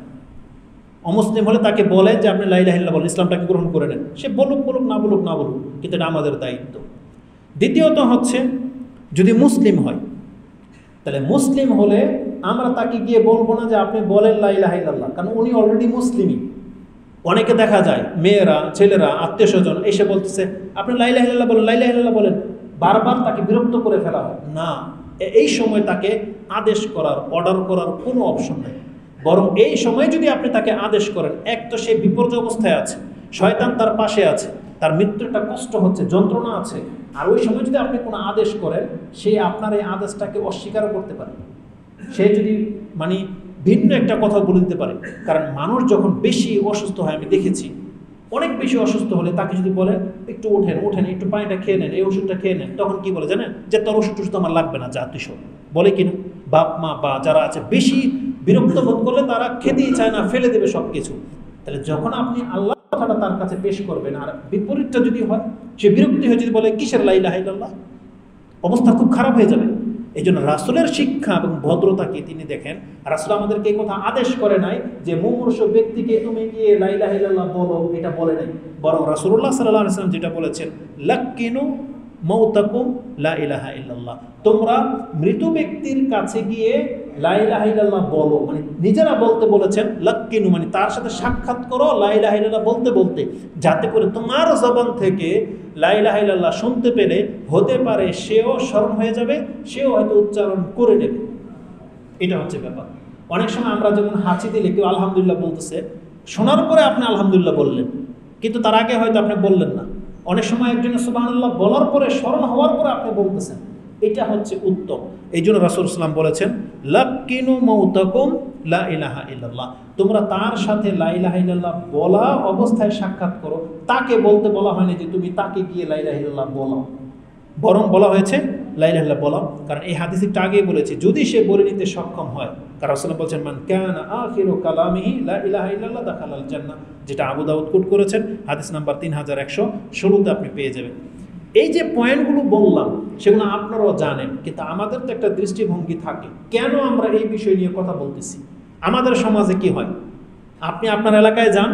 অমুসলিম হলে তাকে বলে যে আপনি লা ইলাহা ইল্লাল্লাহ বলেন, ইসলামটাকে গ্রহণ করে নেন। সে বলুক বলুক, না বলুক না বলুক, কিন্তু এটা আমাদের দায়িত্ব। দ্বিতীয়ত হচ্ছে, যদি মুসলিম হয়, তাহলে মুসলিম হলে আমরা তাকে গিয়ে বলবো না যে আপনি বলেন লা ইলাহা ইল্লাল্লাহ, কারণ উনি অলরেডি মুসলিমই। অনেকে দেখা যায় মেয়েরা, ছেলেরা, আত্মীয় স্বজন এসে বলতেছে আপনি লা ইলাহা ইল্লাল্লাহ বলেন, লা ইলাহা ইল্লাল্লাহ বলেন, বারবার তাকে বিরক্ত করে ফেলা হয় না। এই সময় তাকে আদেশ করার, অর্ডার করার কোনো অপশন নেই। বরং এই সময় যদি আপনি তাকে আদেশ করেন, এক তো সে বিপর্যয় অবস্থায় আছে, শয়তান তার পাশে আছে, তার মৃত্যুটা কষ্ট হচ্ছে, যন্ত্রণা আছে, আর ওই সময় যদি আপনি কোনো আদেশ করেন, সে আপনার এই আদেশটাকে অস্বীকারও করতে পারে। সে যদি ভিন্ন একটা কথা বলে দিতে পারে। কারণ মানুষ যখন বেশি অসুস্থ হয়, আমি দেখেছি অনেক বেশি অসুস্থ হলে তাকে যদি বলেন একটু ওঠেন ওঠেন, একটু পানিটা খেয়ে নেন, এই ওষুধটা খেয়ে নেন, তখন কি বলে জানেন? যে তোর ওষুধ টষুধ আমার লাগবে না, যা তুই সব। বলে কিনা? বাপ মা বা যারা আছে বেশি বিরক্ত বোধ করলে তারা খেতেই চায় না, ফেলে দেবে সব কিছু। তাহলে যখন আপনি আল্লাহ কথাটা তার কাছে পেশ করবেন, আর বিপরীতটা যদি হয়, সে বিরক্তি হয়ে যদি বলে কিসের লা ইলাহা ইল্লাল্লাহ, অবস্থা খুব খারাপ হয়ে যাবে। এই জন্য রাসূলের শিক্ষা এবং ভদ্রতাকে তিনি দেখেন। রাসূল আমাদেরকে এই কথা আদেশ করে নাই যে মুমূর্ষু ব্যক্তিকে তুমি গিয়ে লা ইলাহা ইল্লাল্লাহ বলো, এটা বলে নাই। বরং রাসূলুল্লাহ সাল্লাল্লাহু আলাইহি ওয়াসাল্লাম যেটা বলেছেন, লাক্কিনু মাউতাকুম লা ইলাহা ইল্লাল্লাহ, তোমরা মৃত ব্যক্তির কাছে গিয়ে লা ইলাহা ইল্লাল্লাহ বলো, মানে নিজেরা বলতে বলেছেন। লাক্কিনু মানে তার সাথে সাক্ষাৎ করো লা ইলাহা ইল্লাল্লাহ বলতে বলতে, যাতে করে তোমার জবান থেকে লা ইলাহা ইল্লাল্লাহ শুনতে পেলে হতে পারে সেও স্মরণ হয়ে যাবে, সেও হয়তো উচ্চারণ করে নেবে। এটা হচ্ছে ব্যাপার। অনেক সময় আমরা যেমন হাঁচি দিলে কেউ আলহামদুলিল্লাহ বলতেছে, শোনার পরে আপনি আলহামদুলিল্লাহ বললেন, কিন্তু তার আগে হয়তো আপনি বললেন না। অনেক সময় একজনের সুবহানাল্লাহ বলার পরে, স্মরণ হওয়ার পরে আপনি বলতেছেন, এটা হচ্ছে উত্তম। এই জন্য রাসূল সাল্লাল্লাহু আলাইহি ওয়াসাল্লাম বলেছেন, লাক্কিনু মাউতাকুম লা ইলাহা ইল্লাল্লাহ, তোমরা তার সাথে লা ইলাহা ইল্লাল্লাহ বলা অবস্থায় সাক্ষাৎ করো। তাকে বলতে বলা হয়নি যে তুমি তাকে গিয়ে লা ইলাহা ইল্লাল্লাহ বলো, বরং বলা হয়েছে লা ইলাহা ইল্লাল্লাহ বলা। কারণ এই হাদিসটা আগেই বলেছি, যদি সে বলে নিতে সক্ষম হয়। কারণ রাসূল বলছেন, মান কানা আখিরু কালামিহি লা ইলাহা ইল্লাল্লাহ দাখালাল জান্নাহ, যেটা আবু দাউদ কোট করেছেন, হাদিস নাম্বার 3116তে আপনি পেয়ে যাবেন। এই যে পয়েন্টগুলো বললাম সেগুলো আপনারাও জানেন, কিন্তু আমাদের তো একটা দৃষ্টিভঙ্গি থাকে। কেন আমরা এই বিষয় নিয়ে কথা বলতেছি? আমাদের সমাজে কি হয়, আপনি আপনার এলাকায় যান,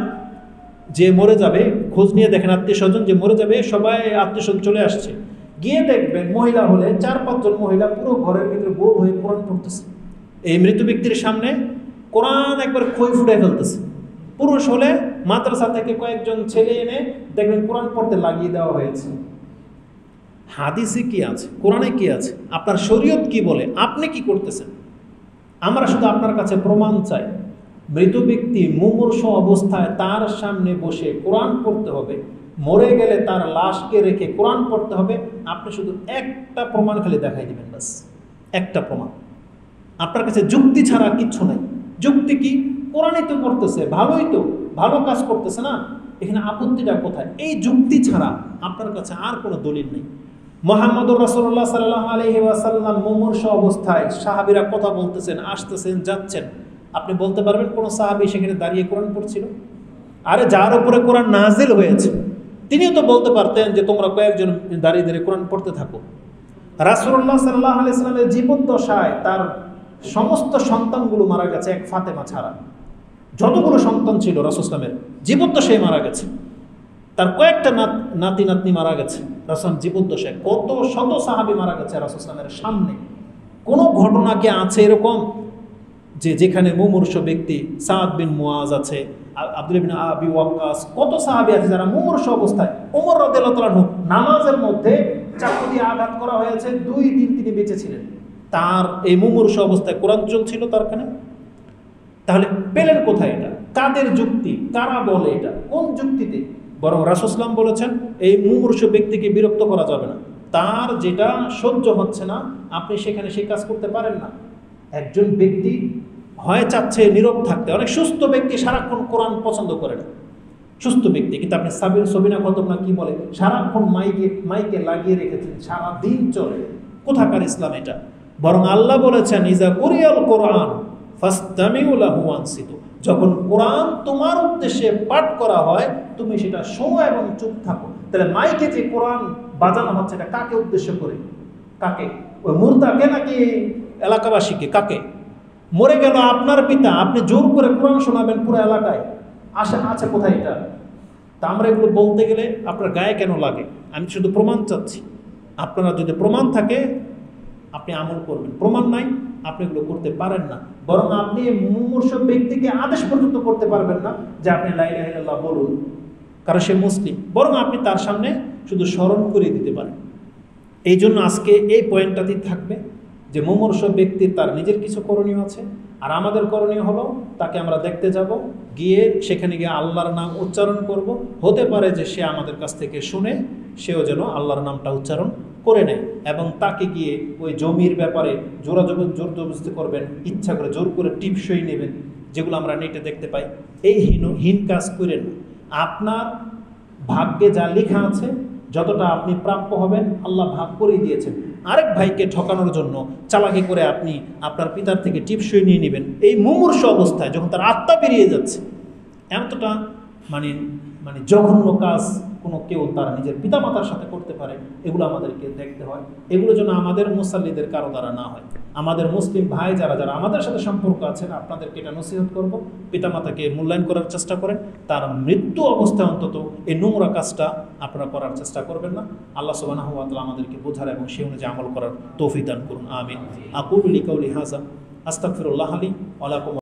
যে মরে যাবে খোঁজ নিয়ে দেখেন, আত্মীয় স্বজন যে মরে যাবে, সবাই আত্মীয় স্বজন চলে আসছে, গিয়ে দেখবেন মহিলা হলে 4-5 জন মহিলা পুরো ঘরের ভিতরে গোল হয়ে কোরআন পড়তেছে। এই মৃত ব্যক্তির সামনে কোরআন একবার খই ফুটে ফেলতেছে। পুরুষ হলে মাদ্রাসা থেকে কয়েকজন ছেলে এনে দেখবেন কোরআন পড়তে লাগিয়ে দেওয়া হয়েছে। হাদিসে কি আছে, কোরআনে কি আছে, আপনার শরীয়ত কি বলে, আপনি কি করতেছেন? আমরা শুধু আপনার কাছে প্রমাণ চাই। মৃত ব্যক্তি মুমূর্ষু অবস্থায় তার সামনে বসে কোরআন পড়তে হবে, মরে গেলে তার লাশকে রেখে কোরআন পড়তে হবে। আপনি শুধু একটা প্রমাণ খালি দেখাই দিবেন, বাস একটা প্রমাণ। আপনার কাছে যুক্তি ছাড়া কিচ্ছু নাই। যুক্তি কি? কোরআনই তো পড়তেছে, ভালোই তো, ভালো কাজ করতেছে না, এখানে আপত্তিটা কোথায়? এই যুক্তি ছাড়া আপনার কাছে আর কোনো দলিল নেই। মুহাম্মদুর রাসূলুল্লাহ সাল্লাল্লাহু আলাইহি ওয়াসাল্লাম মুমূর্ষু অবস্থায় সাহাবীরা কথা বলতেছেন, আসতেছেন, যাচ্ছেন, আপনি বলতে পারবেন কোন সাহাবী সেখানে দাঁড়িয়ে কোরআন পড়ছিল? আরে যার উপরে কোরআন নাজিল হয়েছে তিনিও তো বলতে পারতেন যে তোমরা কয়েকজন দাঁড়িয়ে দাঁড়িয়ে কোরআন পড়তে থাকো। রাসূলুল্লাহ সাল্লাল্লাহু আলাইহি ওয়াসাল্লামের জীবদ্দশায় তার সমস্ত সন্তানগুলো মারা গেছে এক ফাতেমা ছাড়া। যতগুলো সন্তান ছিল রাসূল সাল্লামের জীবদ্দশায় মারা গেছে। তার কয়েকটা নাতি নাতনি মারা গেছে রাসূল জীবদ্দশায়। কত শত সাহাবী মারা গেছে রাসূল সাল্লামের সামনে। কোন ঘটনা কি আছে এরকম যে যেখানে মুমূর্ষু ব্যক্তি, সাদ বিন মুআজ আছে, আব্দুল্লাহ বিন আবি ওয়াক্কাস, কত সাহাবী আছে যারা মুমূর্ষু অবস্থায়, ওমর রাদিয়াল্লাহু তাআলা নামাজের মধ্যে চাকু দিয়ে আঘাত করা হয়েছে, 2 দিন তিনি বেঁচে ছিলেন। তার এই মুমূর্ষু অবস্থায় কোরআন চলছিল তার কানে। তাহলে পেলেন কোথায় এটা? কাদের যুক্তি? কারা বলে এটা? কোন যুক্তিতে? বরং রাসূল সাল্লাল্লাহু বলেছেন এই মুমূর্ষু ব্যক্তিকে বিরক্ত করা যাবে না। তার যেটা সহ্য হচ্ছে না আপনি সেখানে সেই কাজ করতে পারেন না। একজন ব্যক্তি হয় চাচ্ছে নীরব থাকতে, অনেক সুস্থ ব্যক্তি সারাক্ষণ কোরআন পছন্দ করে না, সুস্থ ব্যক্তি, কিন্তু আপনি সবিনা খতম না কি বলে সারাক্ষণ মাইকে লাগিয়ে রেখেছেন, সারা দিন চলে। কোথাকার ইসলাম এটা? বরং আল্লাহ বলেছেন ইজা কুরিয়াল কোরআন ফাসতামিউ লাহু ওয়ানসিতু, যখন কোরআন তোমার উদ্দেশ্যে পাঠ করা হয় তুমি সেটা শোনো এবং চুপ থাকো। তাহলে মাইকে যে কোরআন বাজানো হচ্ছে এটা কাকে উদ্দেশ্য করে? কাকে? ওই মুর্দাকে নাকি এলাকাবাসীকে? কাকে? মরে গেল আপনার পিতা, আপনি জোর করে কোরআন শোনাবেন পুরো এলাকায়? আছে কোথায় এটা? তা আমরা এগুলো বলতে গেলে আপনার গায়ে কেন লাগে? আমি শুধু প্রমাণ চাচ্ছি। আপনারা যদি প্রমাণ থাকে আপনি আমল করবেন, প্রমাণ নাই আপনি এগুলো করতে পারেন না। বরং আপনি মুমূর্ষু ব্যক্তিকে আদেশ পর্যন্ত করতে পারবেন না যে আপনি লা ইলাহা ইল্লাল্লাহ বলুন, কারণ সে মুসলিম। বরং আপনি তার সামনে শুধু স্মরণ করে দিতে পারেন। এই জন্য আজকে এই পয়েন্টটাতেই থাকবে যে মুমূর্ষু ব্যক্তির তার নিজের কিছু করণীয় আছে, আর আমাদের করণীয় হলো তাকে আমরা দেখতে যাব, গিয়ে সেখানে গিয়ে আল্লাহর নাম উচ্চারণ করব। হতে পারে যে সে আমাদের কাছ থেকে শুনে সেও যেন আল্লাহর নামটা উচ্চারণ করে নেয়, এবং তাকে গিয়ে ওই জমির ব্যাপারে জোর জবরদস্তি করবেন, ইচ্ছা করে জোর করে টিপসই নেবেন, যেগুলো আমরা নেটে দেখতে পাই। এই হীন কাজ করেন না। আপনার ভাগ্যে যা লেখা আছে, যতটা আপনি প্রাপ্য হবেন আল্লাহ ভাগ করেই দিয়েছেন। আরেক ভাইকে ঠকানোর জন্য চালাকি করে আপনি আপনার পিতার থেকে টিপসই নিয়ে নেবেন, এই মুমূর্ষ অবস্থায় যখন তার আত্মা বেরিয়ে যাচ্ছে, এতটা মানে মানে জঘন্য কাজ কোনো কেউ তার নিজের পিতামাতার সাথে করতে পারে, এগুলো আমাদেরকে দেখতে হয়। এগুলো যেন আমাদের মুসাল্লিদের কারো দ্বারা না হয়। আমাদের মুসলিম ভাই যারা যারা আমাদের সাথে সম্পর্ক আছেন, আপনাদেরকে এটা নসিহত করব, পিতামাতাকে মূল্যায়ন করার চেষ্টা করেন। তার মৃত্যু অবস্থায় অন্তত এই নোংরা কাজটা আপনারা করার চেষ্টা করবেন না। আল্লাহ সুবহানাহু ওয়া তাআলা আমাদেরকে বোঝার এবং সেই অনুযায়ী আমল করার তৌফিক দান করুন। আমিন। আকুলু লিকাউলি হাযা আস্তাগফিরুল্লাহ লি ওয়া লাকুম।